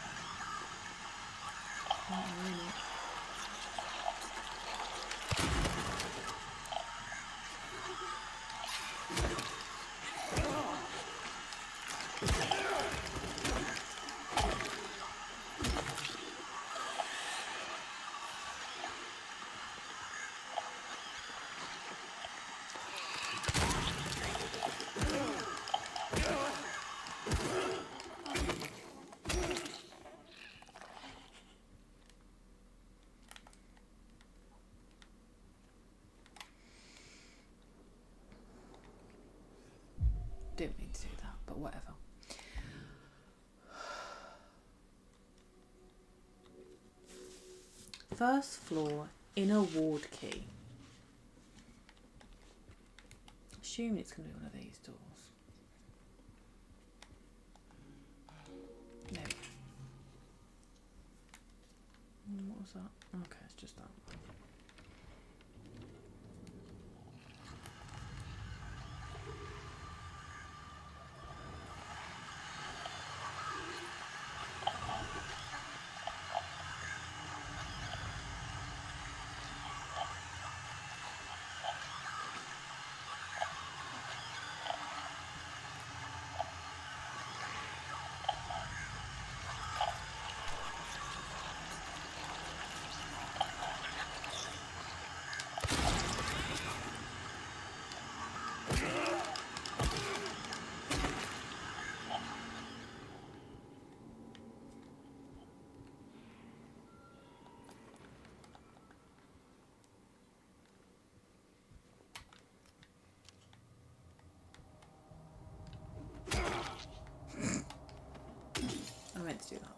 S1: Can't really. Didn't mean to do that, but whatever. First floor, inner ward key. Assuming it's going to be one of these doors. was that? Okay, it's just that. I meant to do that.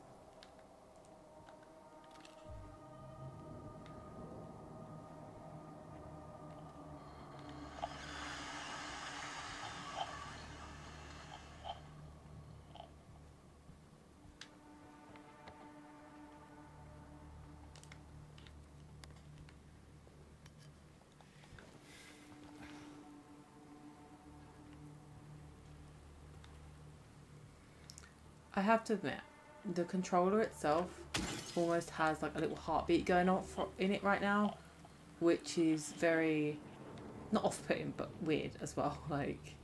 S1: I have to admit, the controller itself almost has like a little heartbeat going on in it right now, which is very, not off-putting, but weird as well. Like,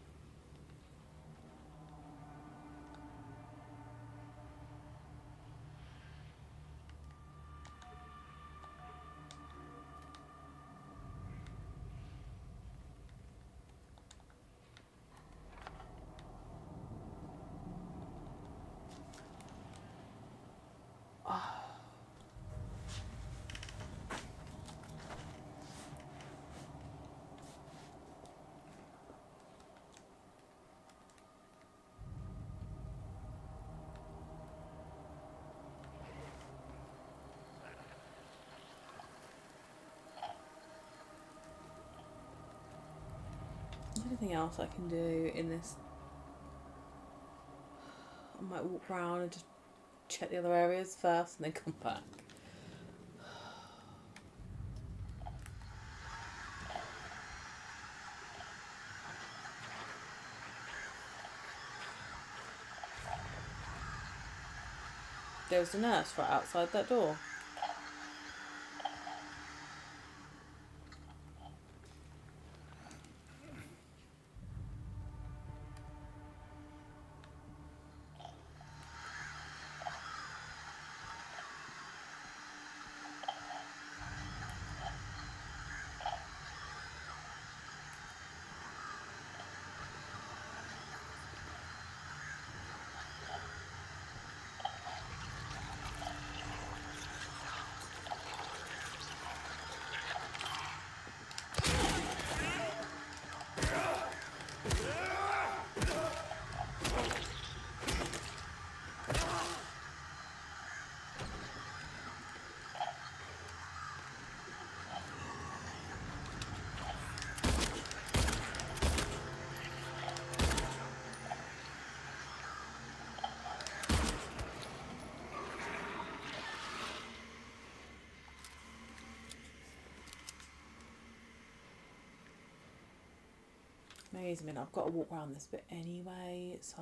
S1: is there anything else I can do in this? I might walk around and just check the other areas first and then come back. There's a nurse right outside that door. Amazing. I've got to walk around this bit anyway, so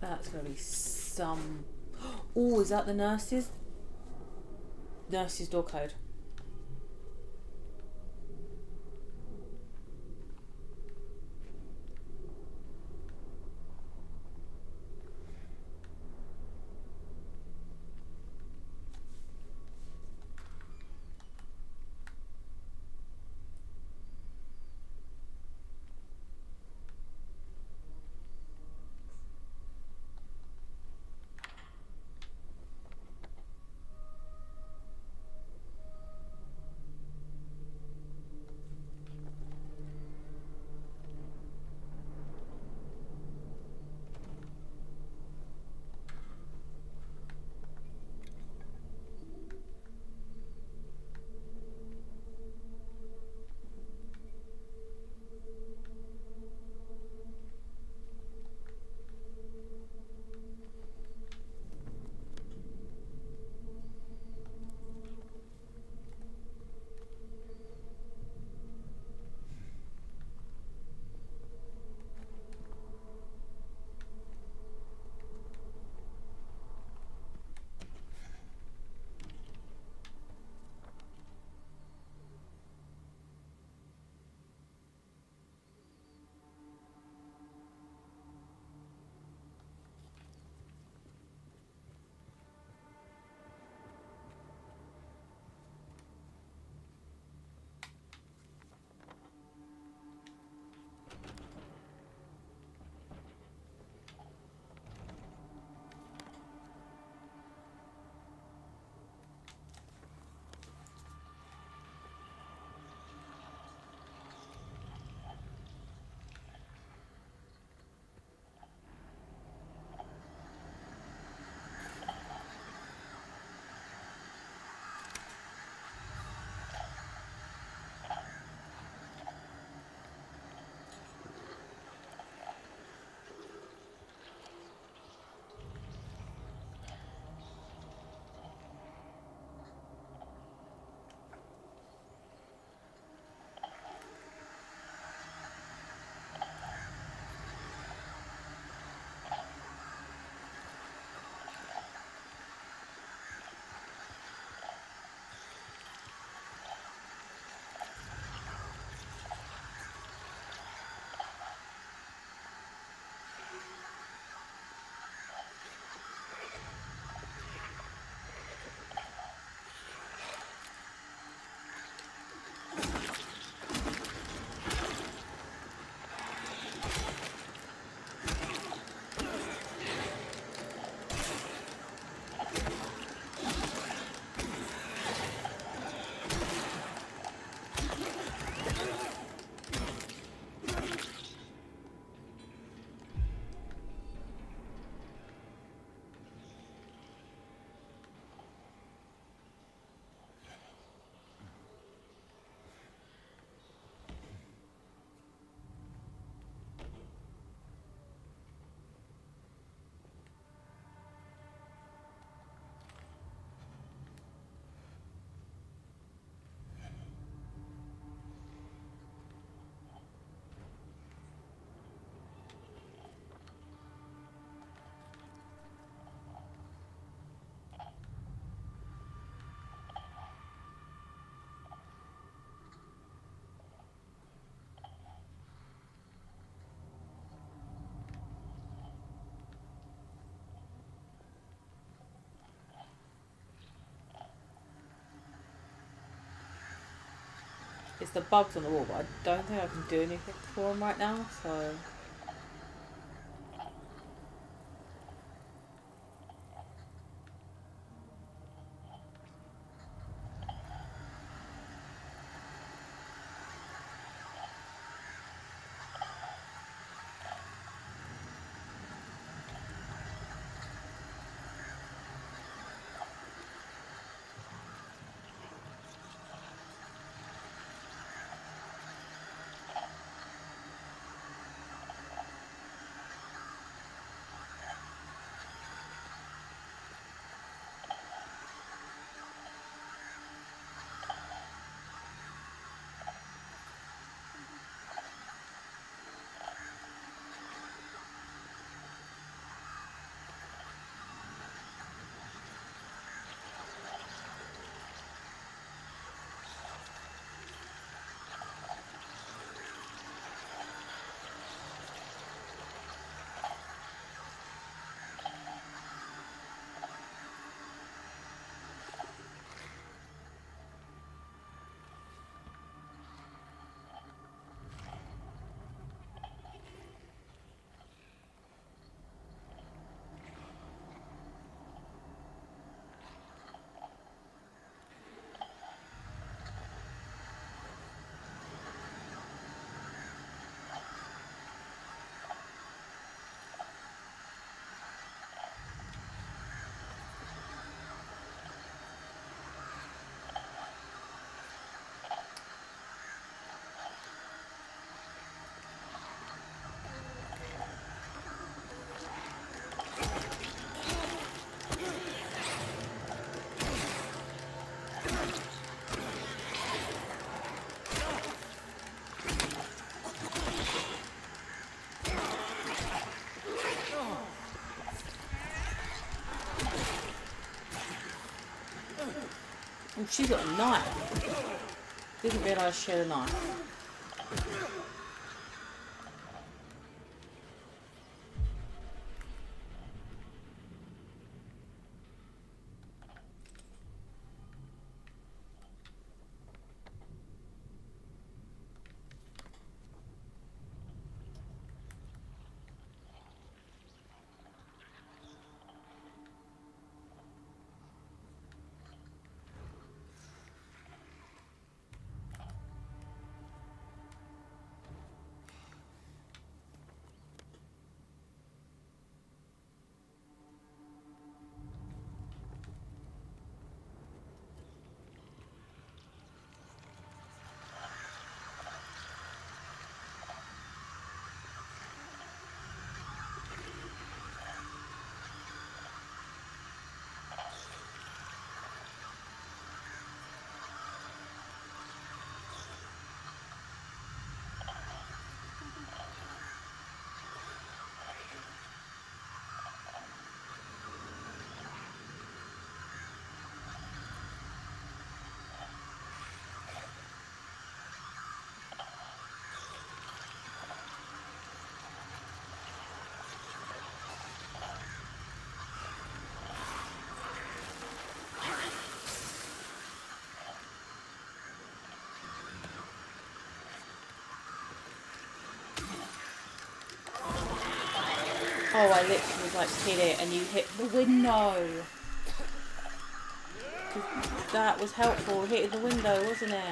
S1: That's going to be some... Oh, is that the nurse's? Nurse's door code. It's the bugs on the wall, but I don't think I can do anything for them right now, so... Oh, she's got a knife. Didn't realise she had a knife. Oh, I literally like hit it and you hit the window. That was helpful, hitting the window, wasn't it?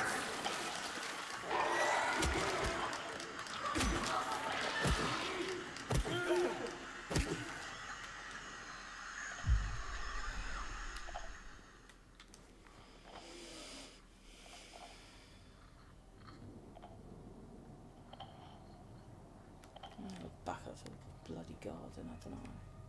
S1: Back up to the bloody garden, I don't know.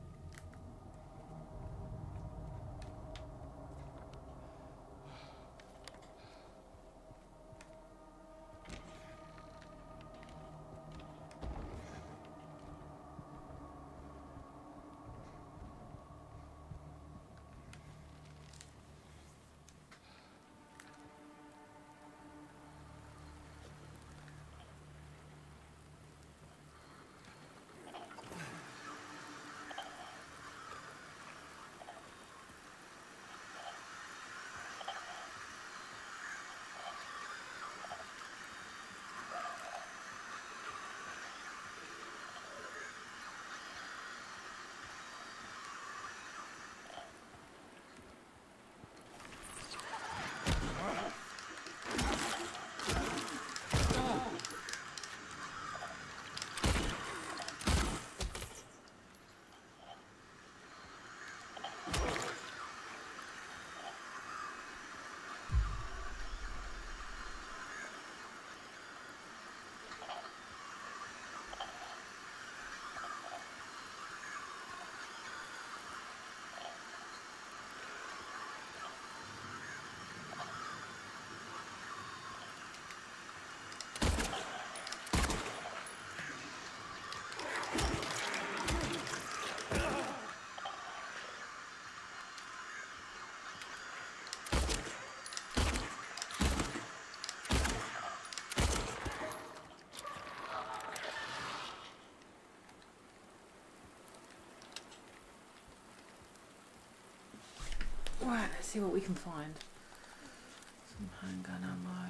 S1: Right, let's see what we can find. Some handgun ammo.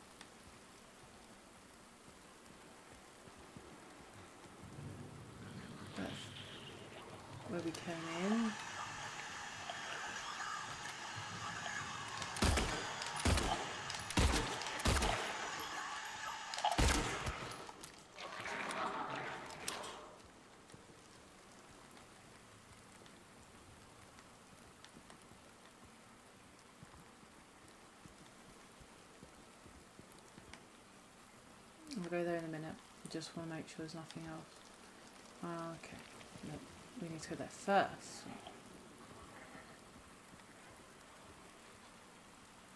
S1: That's where we came in. We'll go there in a minute. I just want to make sure there's nothing else. Okay. No, we need to go there first.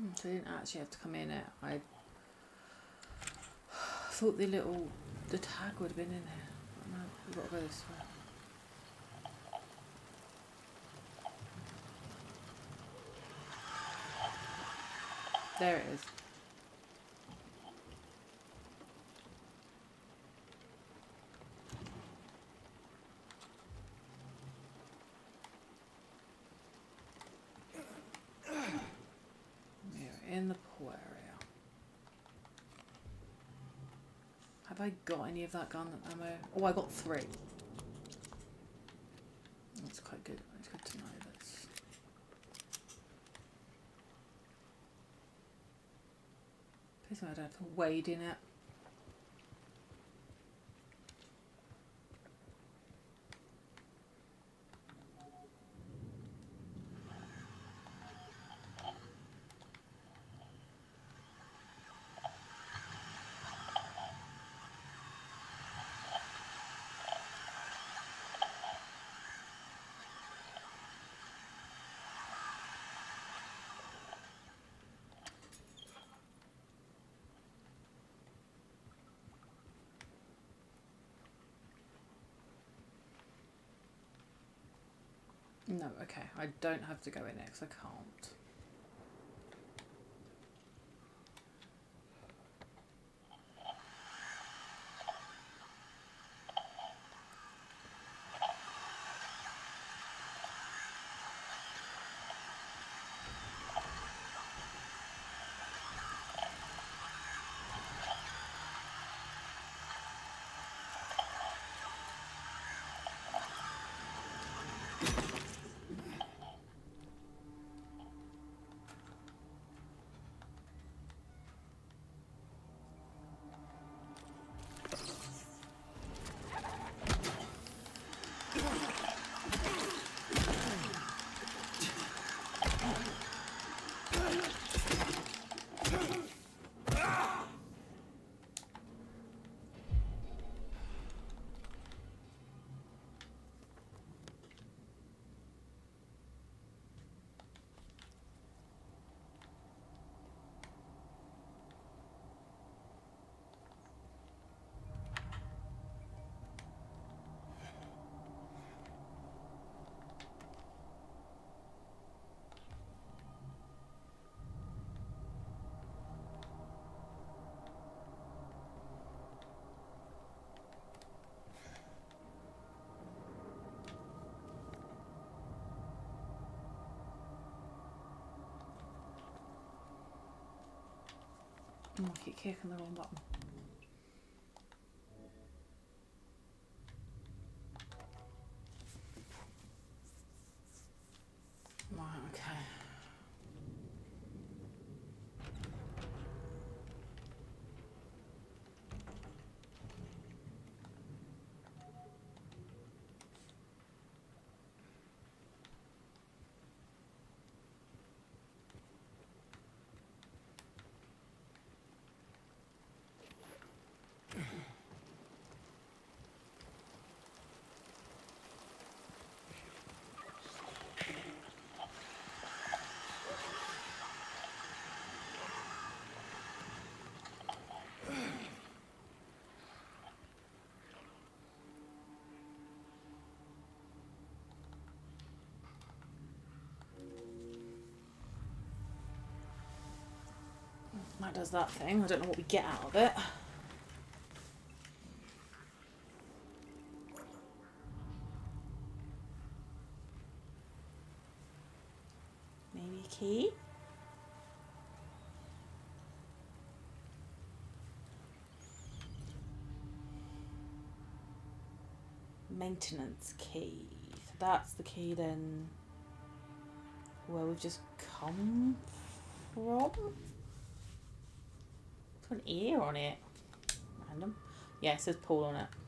S1: So I didn't actually have to come in it. I thought the tag would have been in here. But no, we've got to go this way. There it is. We're in the pool area. Have I got any of that gun ammo? Oh, I got 3. That's quite good. It's good to know that. Please I don't have to wade in it. No, okay. I don't have to go in there because I can't. Oh, I keep kicking the wrong button. Right, okay. That does that thing. I don't know what we get out of it. Maybe a key? Maintenance key. So that's the key then where we've just come from? Got an ear on it. Random. Yeah, it says Paul on it.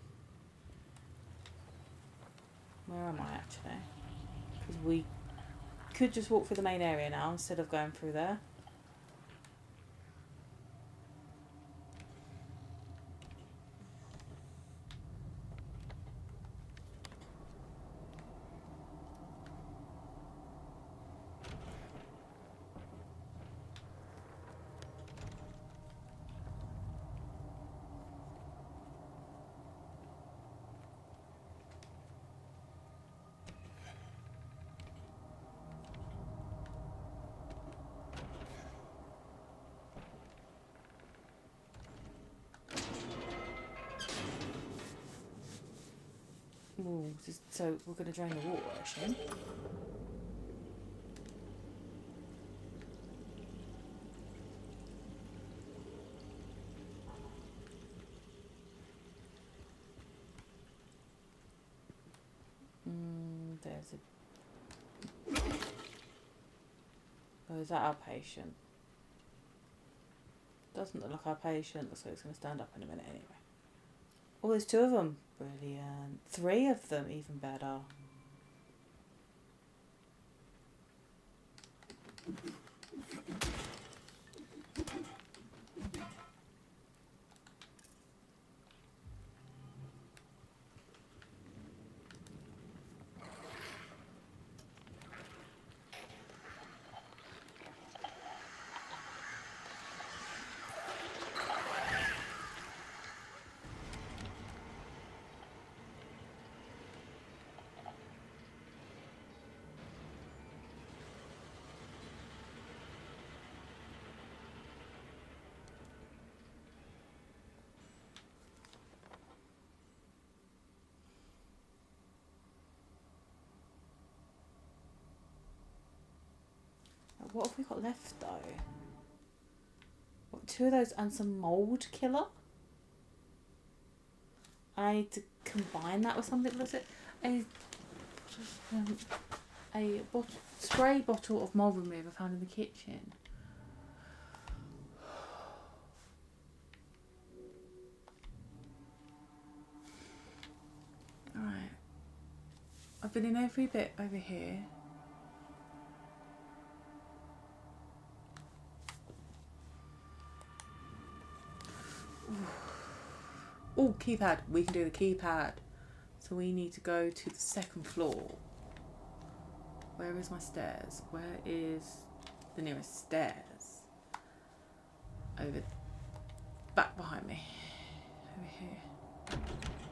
S1: Where am I actually? Because we could just walk through the main area now instead of going through there. Ooh, so we're going to drain the water, I assume. There's a... Oh, is that our patient? Doesn't look like our patient. Looks like it's going to stand up in a minute anyway. Oh, there's 2 of them. Brilliant. 3 of them, even better. What have we got left though? What, 2 of those and some mould killer? I need to combine that with something. What is it? A spray bottle of mould remover found in the kitchen. Alright. I've been in every bit over here. Oh, keypad. We can do the keypad. So we need to go to the 2nd floor. Where is my stairs? Where is the nearest stairs? Over, back behind me. Over here.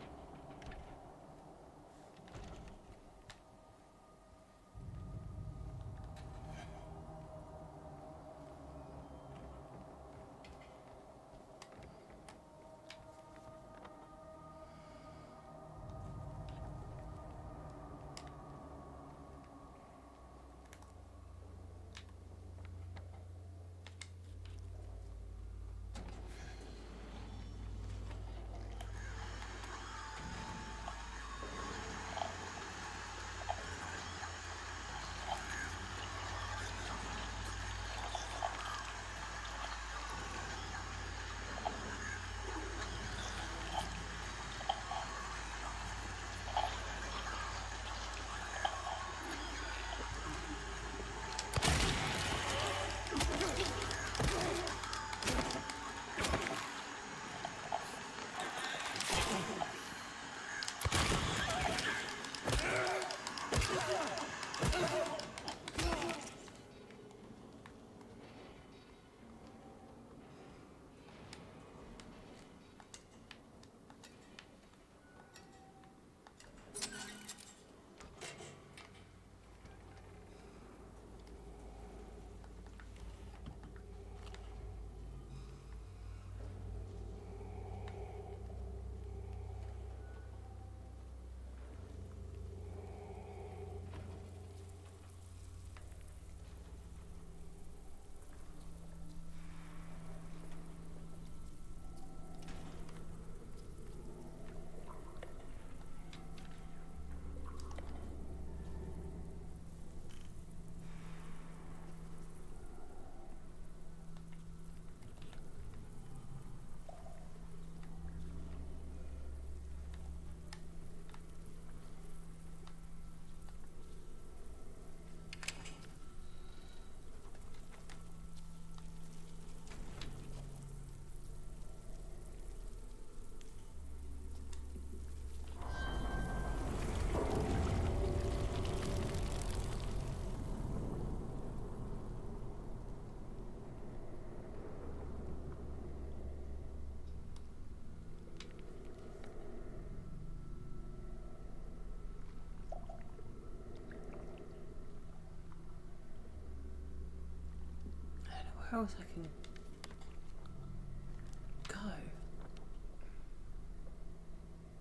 S1: Where else I can go? I have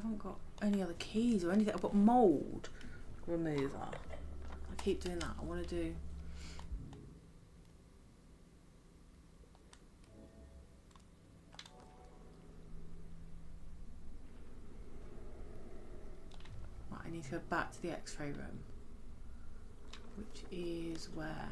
S1: haven't got any other keys or anything. I've got mould remover. I keep doing that. I want to do... Right, I need to go back to the x-ray room. Which is where?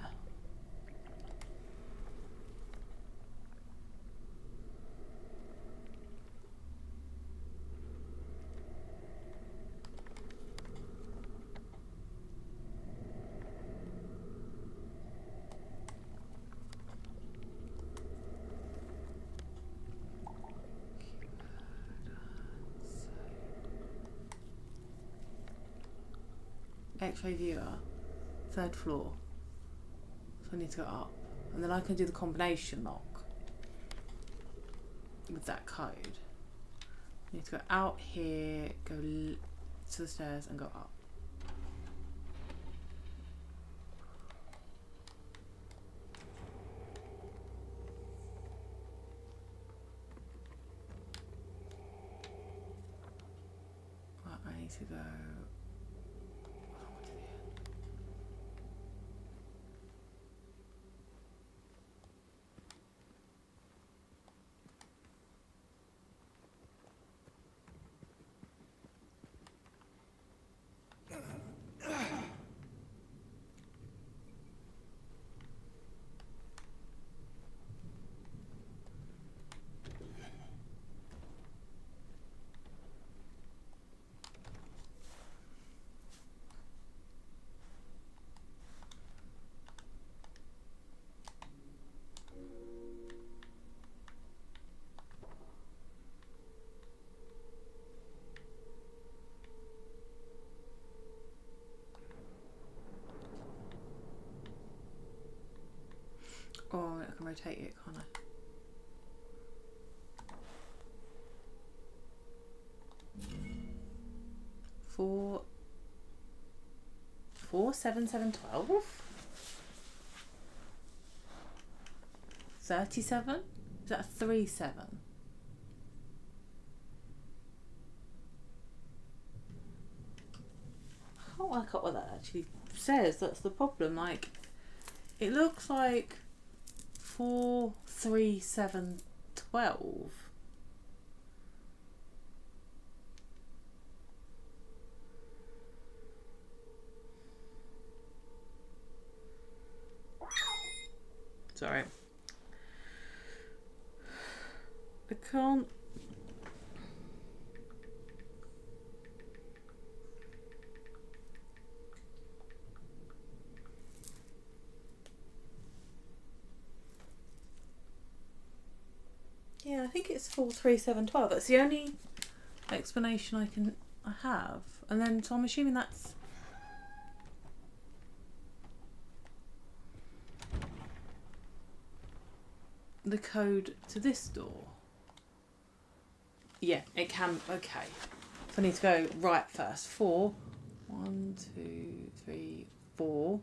S1: X-ray viewer, 3rd floor. So I need to go up. And then I can do the combination lock with that code. I need to go out here, go to the stairs and go up. Right, I need to go... Oh, I can rotate it, can't I? Four, 7, 7, 12? 37? Is that a 3, 7? I can't work out what that actually says. That's the problem. Like, it looks like 4, 3, 7, 12. Sorry. I can't. Yeah, I think it's 4, 3, 7, 12. That's the only explanation I have. And then, so I'm assuming that's... the code to this door. Yeah, it can. Okay. So I need to go right first. 4. 1, 2, 3, 4.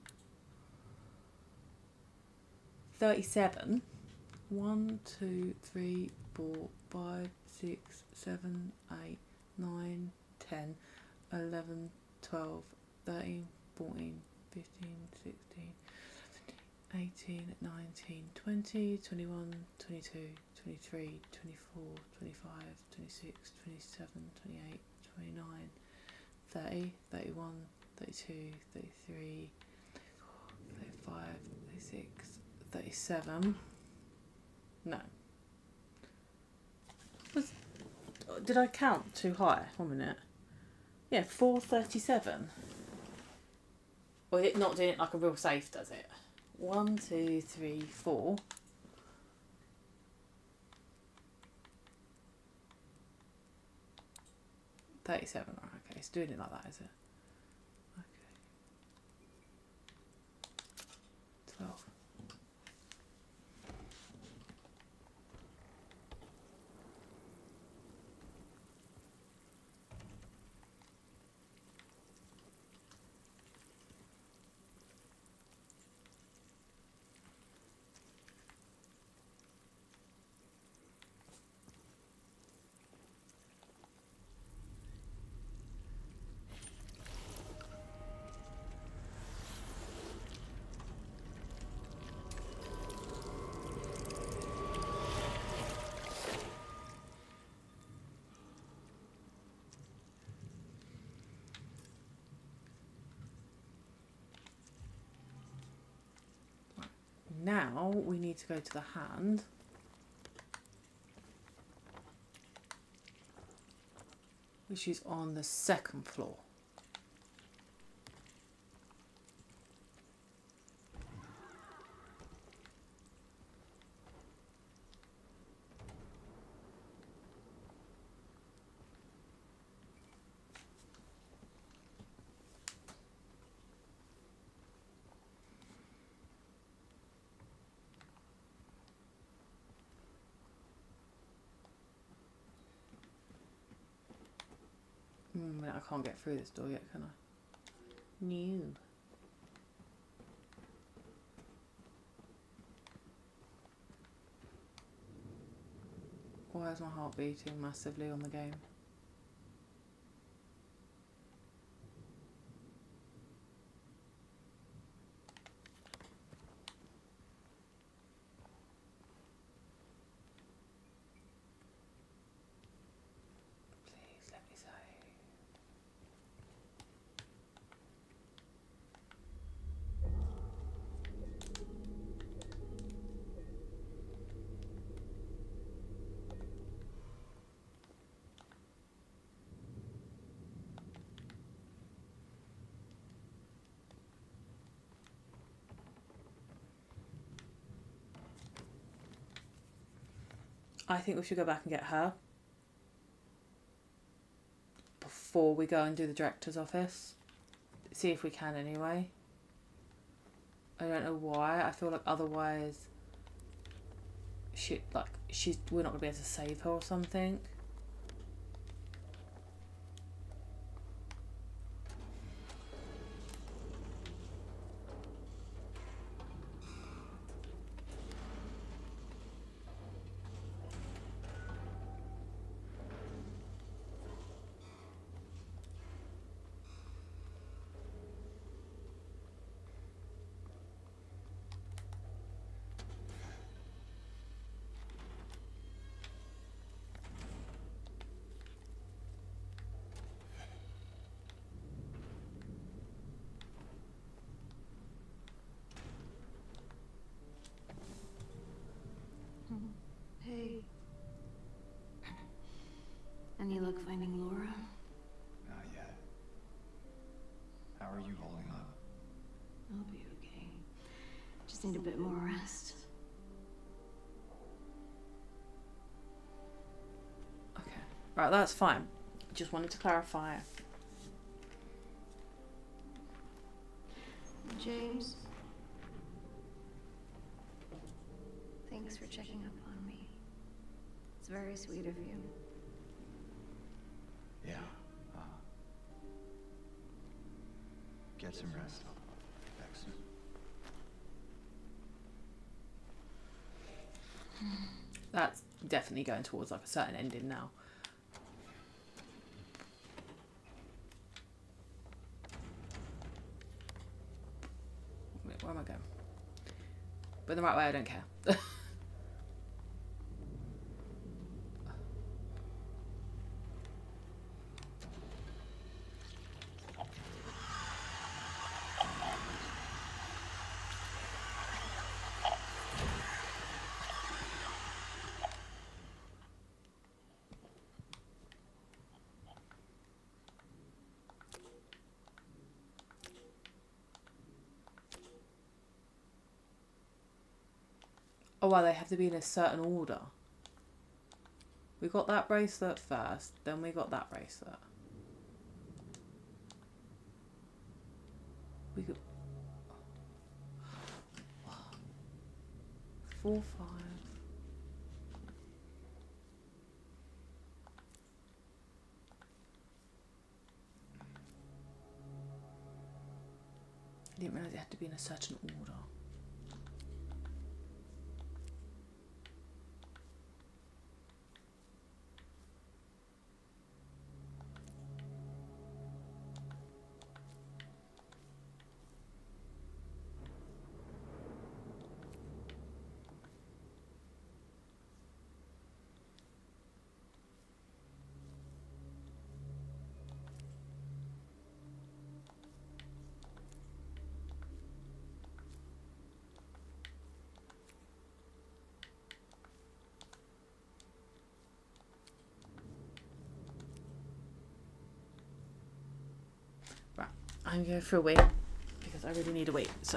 S1: 37. 1, 2, 3, 4, 5, 6, 7, 8, 9, 10, 11, 12, 13, 14, 15, 16, 18, 19, 20, 21, 22, 23, 24, 25, 26, 27, 28, 29, 30, 31, 32, 33, 34, 35, 36, 37. No. Did I count too high? 1 minute. Yeah, 437. Well, it's not doing it like a real safe, does it? 1, 2, 3, 4. $37. Right, okay, it's doing it like that, is it? Okay. 12. now we need to go to the hand. Which is on the second floor. I can't get through this door yet, can I? No. Why is my heart beating massively on the game? Please let me say. I think we should go back and get her before we go and do the director's office. See if we can anyway. I don't know why. I feel like otherwise we're not gonna be able to save her or something.
S3: Hey. Any luck finding Laura?
S2: Not yet. How are you holding up?
S3: I'll be okay. Just need a bit more rest.
S1: Okay. Right, that's fine. Just wanted to clarify.
S3: James? Thanks for checking up on me. It's very sweet of you.
S2: Yeah. Get some rest. Thanks.
S1: That's definitely going towards like a certain ending now. Wait, where am I going? But in the right way, I don't care. Oh, well, they have to be in a certain order. We got that bracelet first, then we got that bracelet. We could... 4, 5... I didn't realise it had to be in a certain order. I'm going for a wee because I really need a wee. So.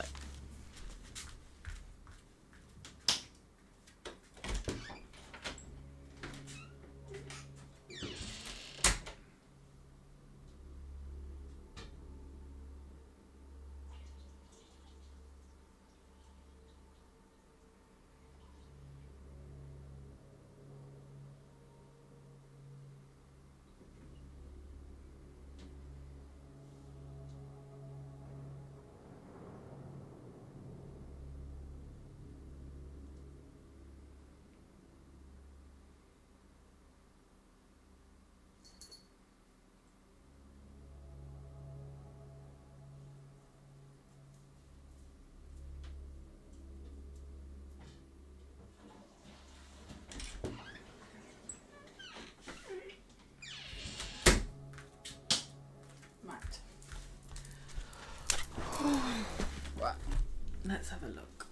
S1: Right. Let's have a look.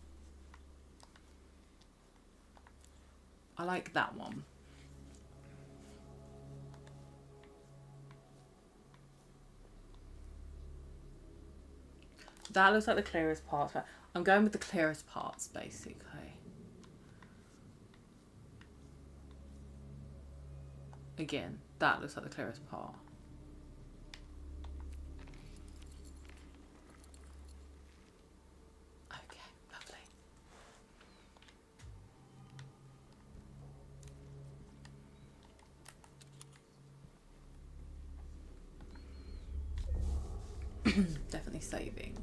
S1: I like that one. That looks like the clearest parts. I'm going with the clearest parts, basically. Again, that looks like the clearest part. Okay, lovely. Definitely saving.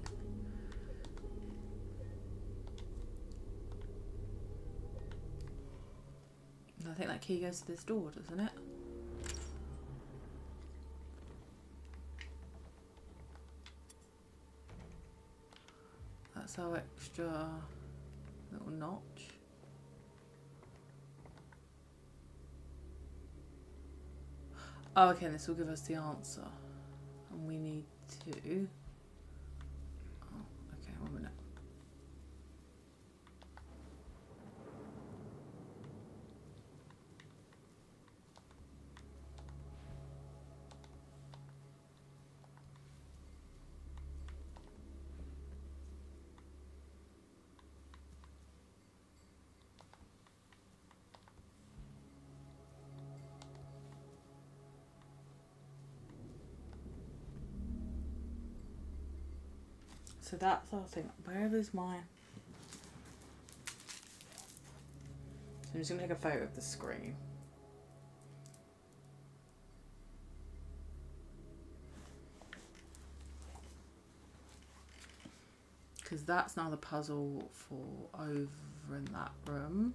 S1: I think that key goes to this door, doesn't it? That's our extra little notch. Oh, okay, this will give us the answer. And we need to... Oh, okay, 1 minute. So that's our thing. Where is mine? So I'm just going to take a photo of the screen. Because that's now the puzzle for over in that room.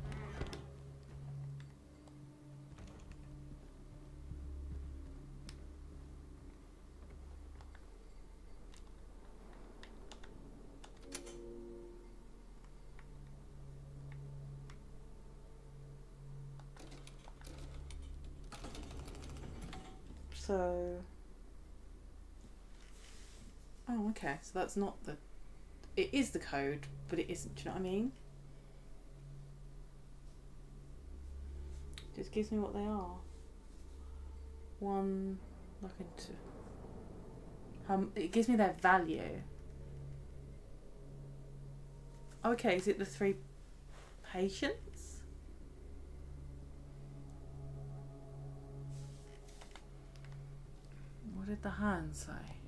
S1: So, oh, okay. So that's not the, it is the code, but it isn't. Do you know what I mean? Just gives me what they are. One, like into, it gives me their value. Okay, is it the 3 patients? What did the hand say?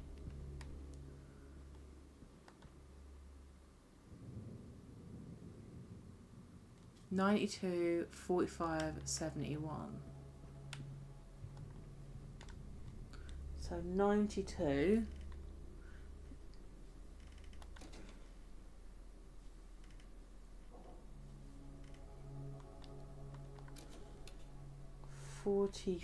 S1: $92, $45, $71. So 92. $45.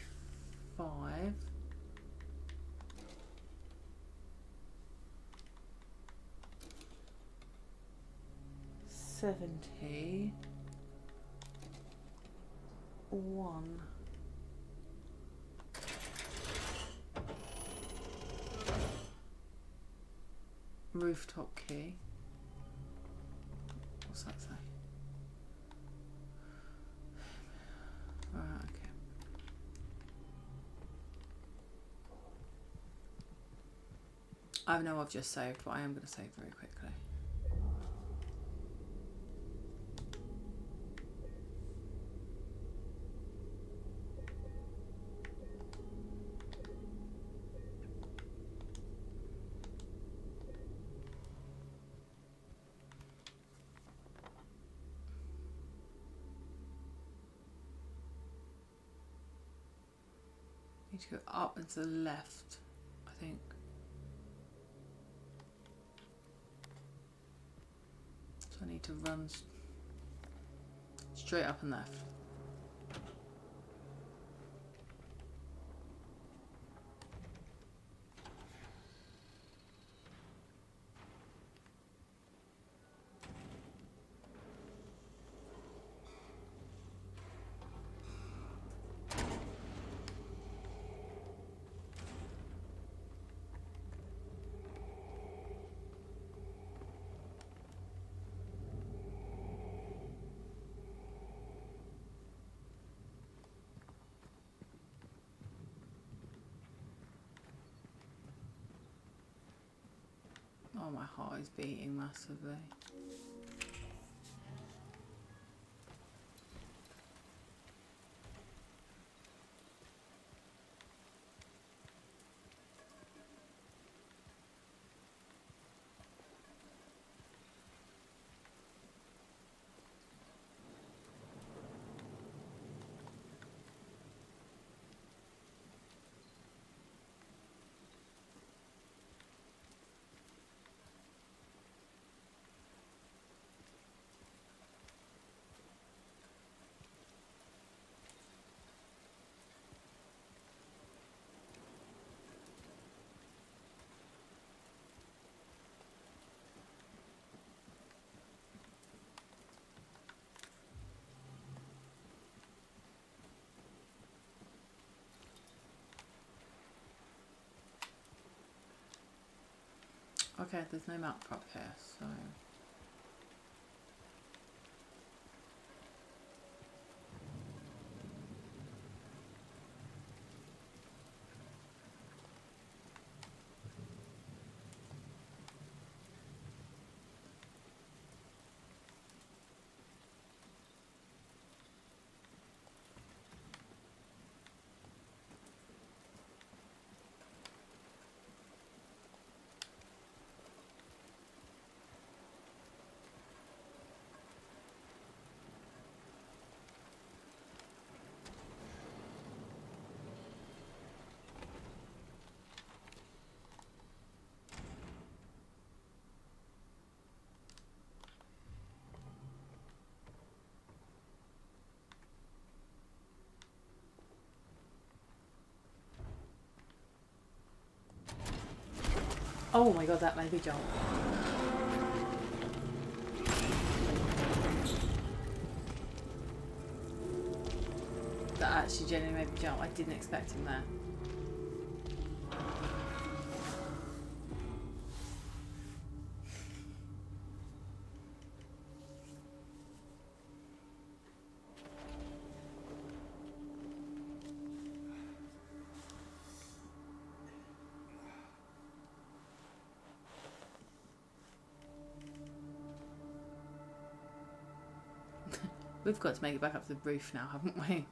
S1: 70. 1. Rooftop key. What's that say? Alright, okay. I know I've just saved, but I am going to save very quickly. Need to go up and to the left, I think. So I need to run straight up and left. Oh, my heart is beating massively. Okay, there's no map prop here, so... Oh my god, that made me jump. That actually genuinely made me jump. I didn't expect him there. We've got to make it back up to the roof now, haven't we?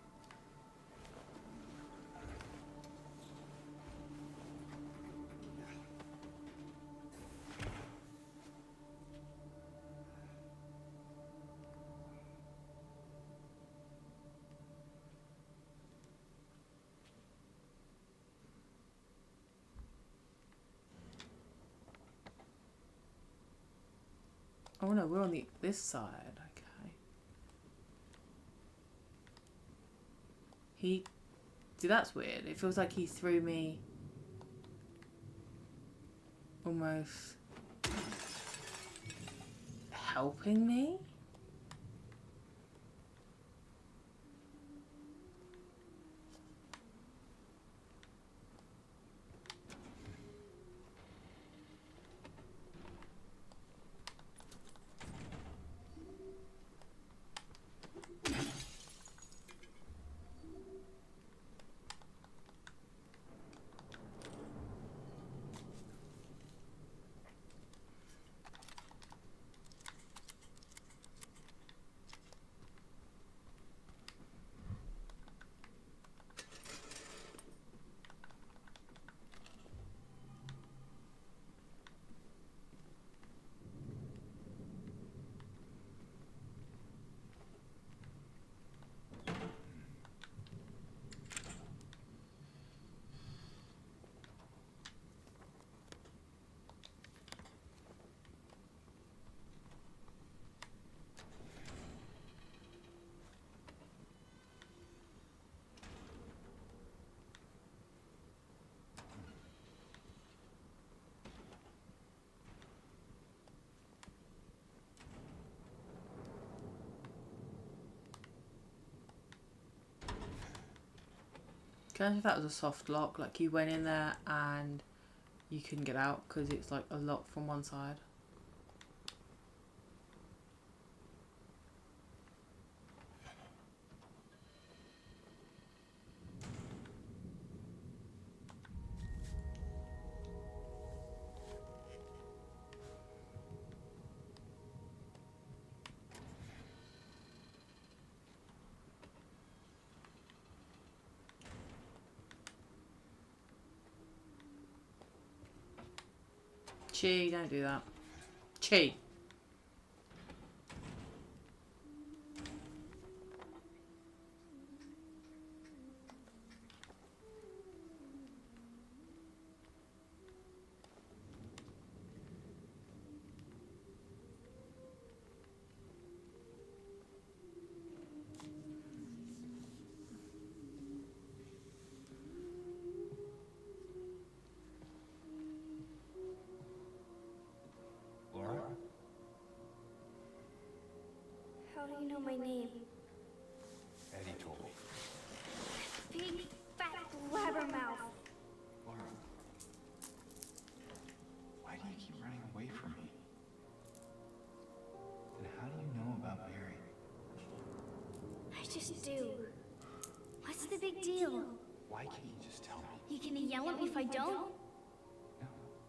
S1: Oh no, we're on this side. Okay. See, that's weird. It feels like he threw me almost helping me. Don't know if that was a soft lock, like you went in there and you couldn't get out because it's like a lock from one side. Chi, don't do that. Chi.
S2: Laura?
S4: How do you know my name?
S2: Eddie told me.
S4: Big, fat blabbermouth.
S2: Laura. Why do you keep running away from me? And how do you know about Barry?
S4: I just do. What's the big deal?
S2: Why can't you just tell me?
S4: You gonna yell at me if I don't?
S2: No.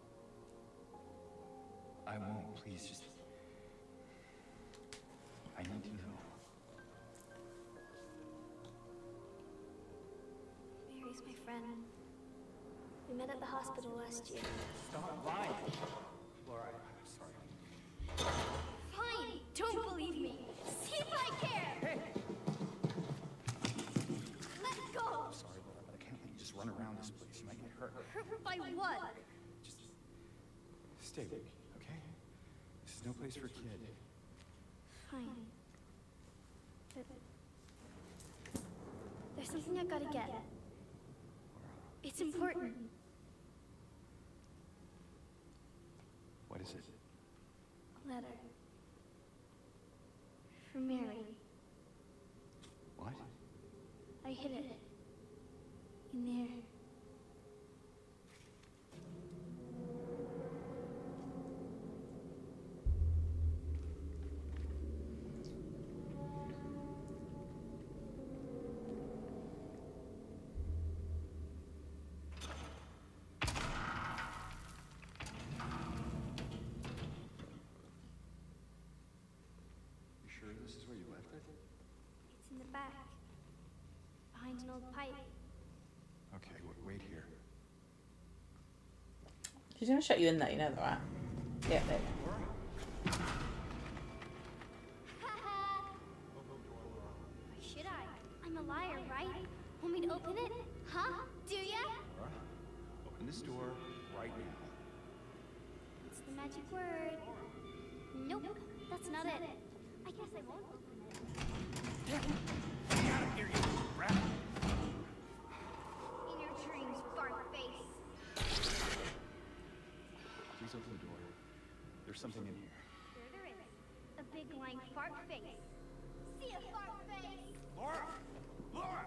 S2: I won't. Please, just... I need to know.
S4: Mary's my friend. We met at the hospital last year.
S2: Stop lying! Laura, I'm sorry.
S4: Fine! Don't believe me! See if I care!
S2: Hey!
S4: Let go!
S2: I'm sorry, Laura, but I can't let you just run around this place. You might get hurt.
S4: Hurt by what?
S2: Just... stay with me, okay? This is no place for a kid.
S4: Fine. But... there's something I gotta get. It's important.
S2: What is it?
S4: A letter. From Mary.
S2: What?
S4: I hid it. In there.
S2: You sure this is where you left it?
S4: It's in the back. Behind an old pipe.
S2: Okay, wait here.
S1: She's gonna shut you in there, you know that, right? Yeah, there.
S4: Why should I? I'm a liar, right? Want me to open it? Huh? Do ya?
S2: Laura, open this door right now.
S4: What's the magic word? Nope, that's not it. I guess I won't open it.
S2: Get out of here, you rat!
S4: In your dreams, fart face.
S2: Please open the door. There's something in here.
S4: There is. A big lying fart face. See a fart face?
S2: Laura! Laura!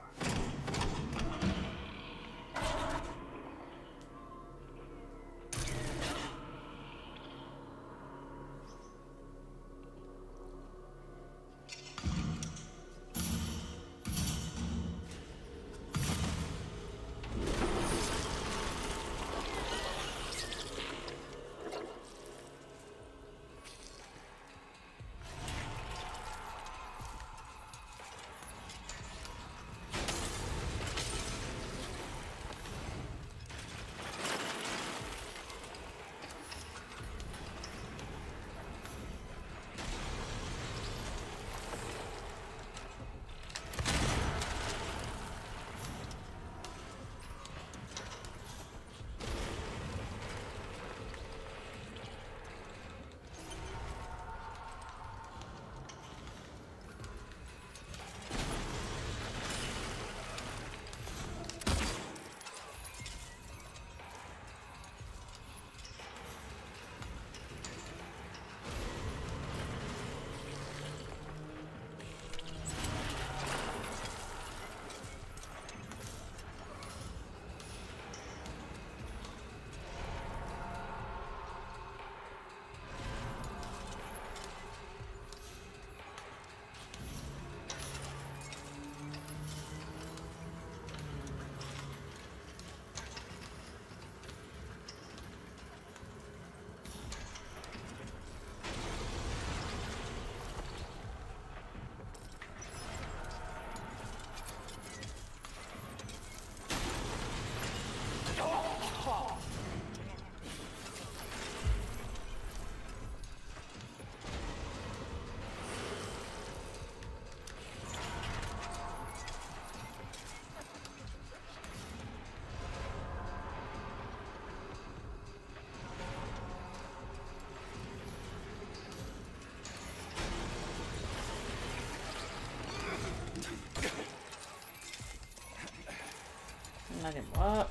S1: That didn't work.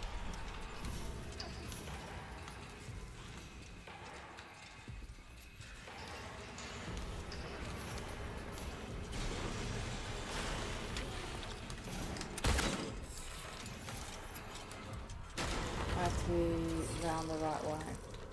S1: I have to be round the right way.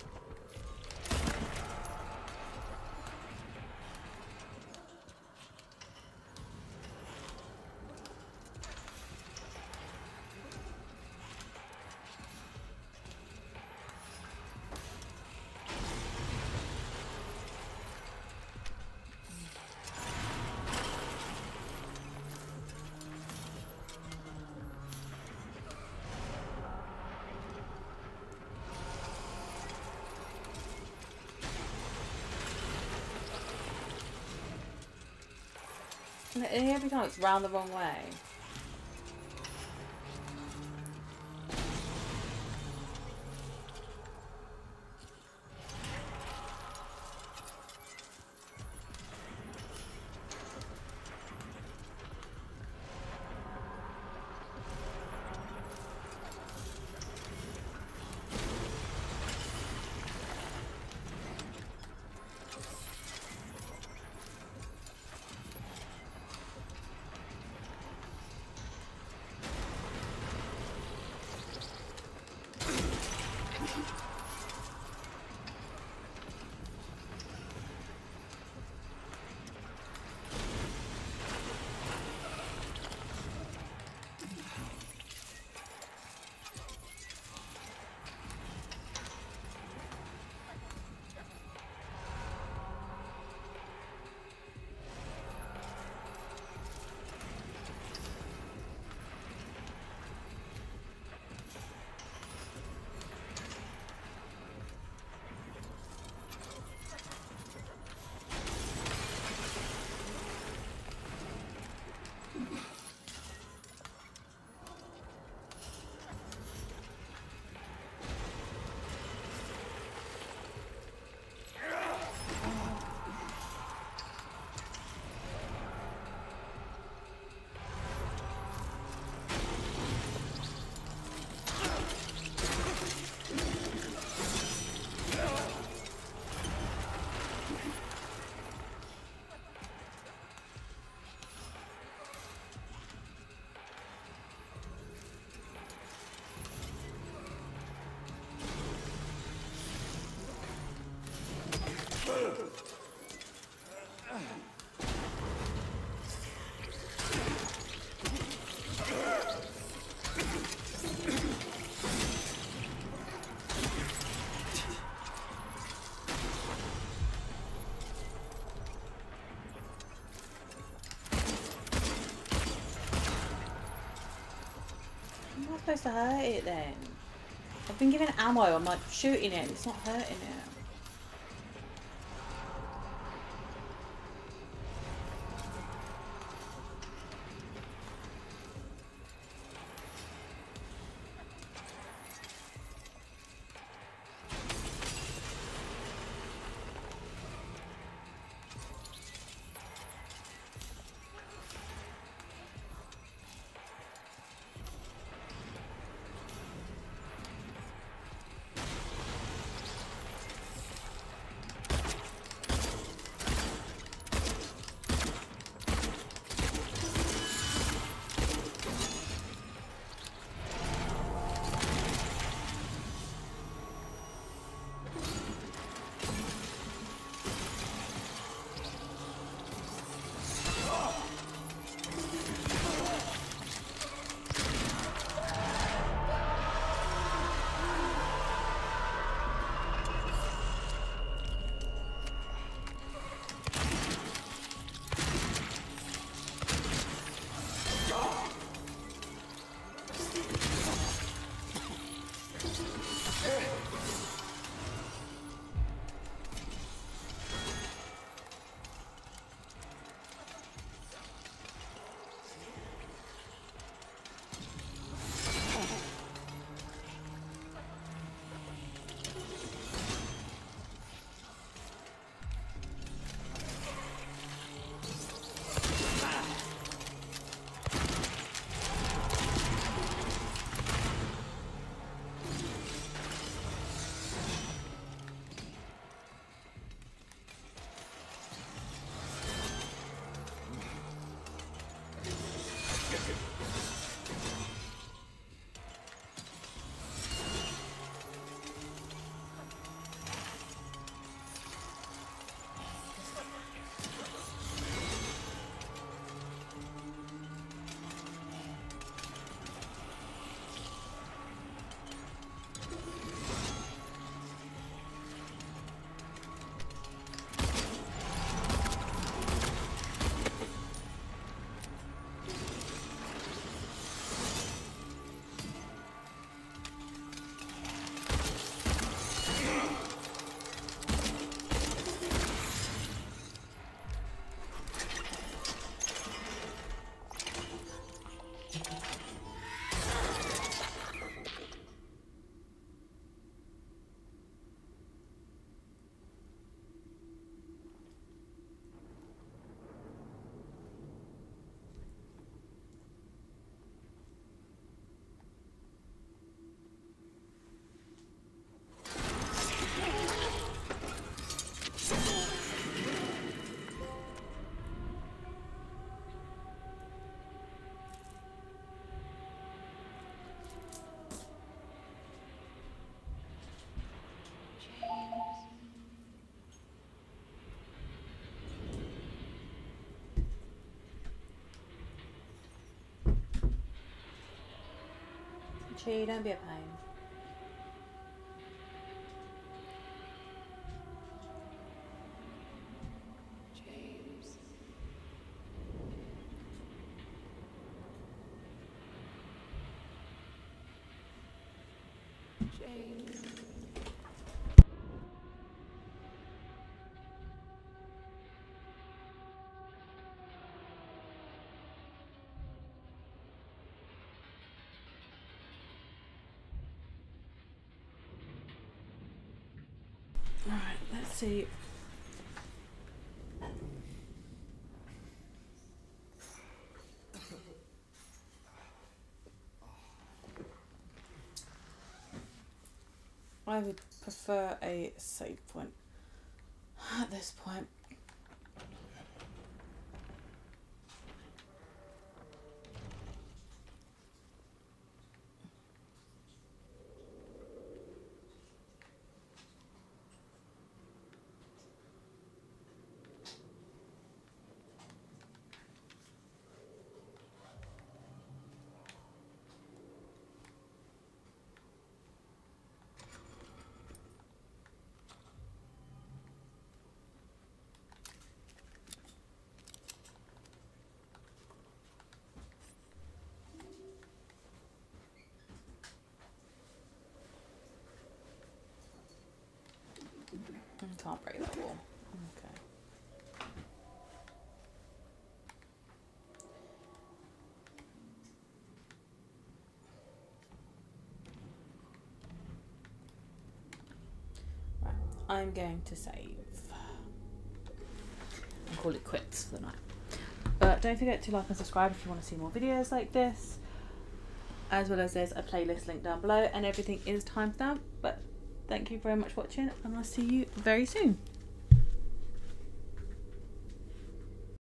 S1: And every time it's round the wrong way. How am I supposed to hurt it then? I've been given ammo, I'm like shooting it, it's not hurting it. Chi, don't be a pain.
S3: James. James.
S1: Alright, let's see. I would prefer a save point at this point. Can't break that wall. Okay. Right, I'm going to save and call it quits for the night. But don't forget to like and subscribe if you want to see more videos like this, as well as there's a playlist link down below and everything is timestamped. But thank you very much for watching and I'll see you very soon.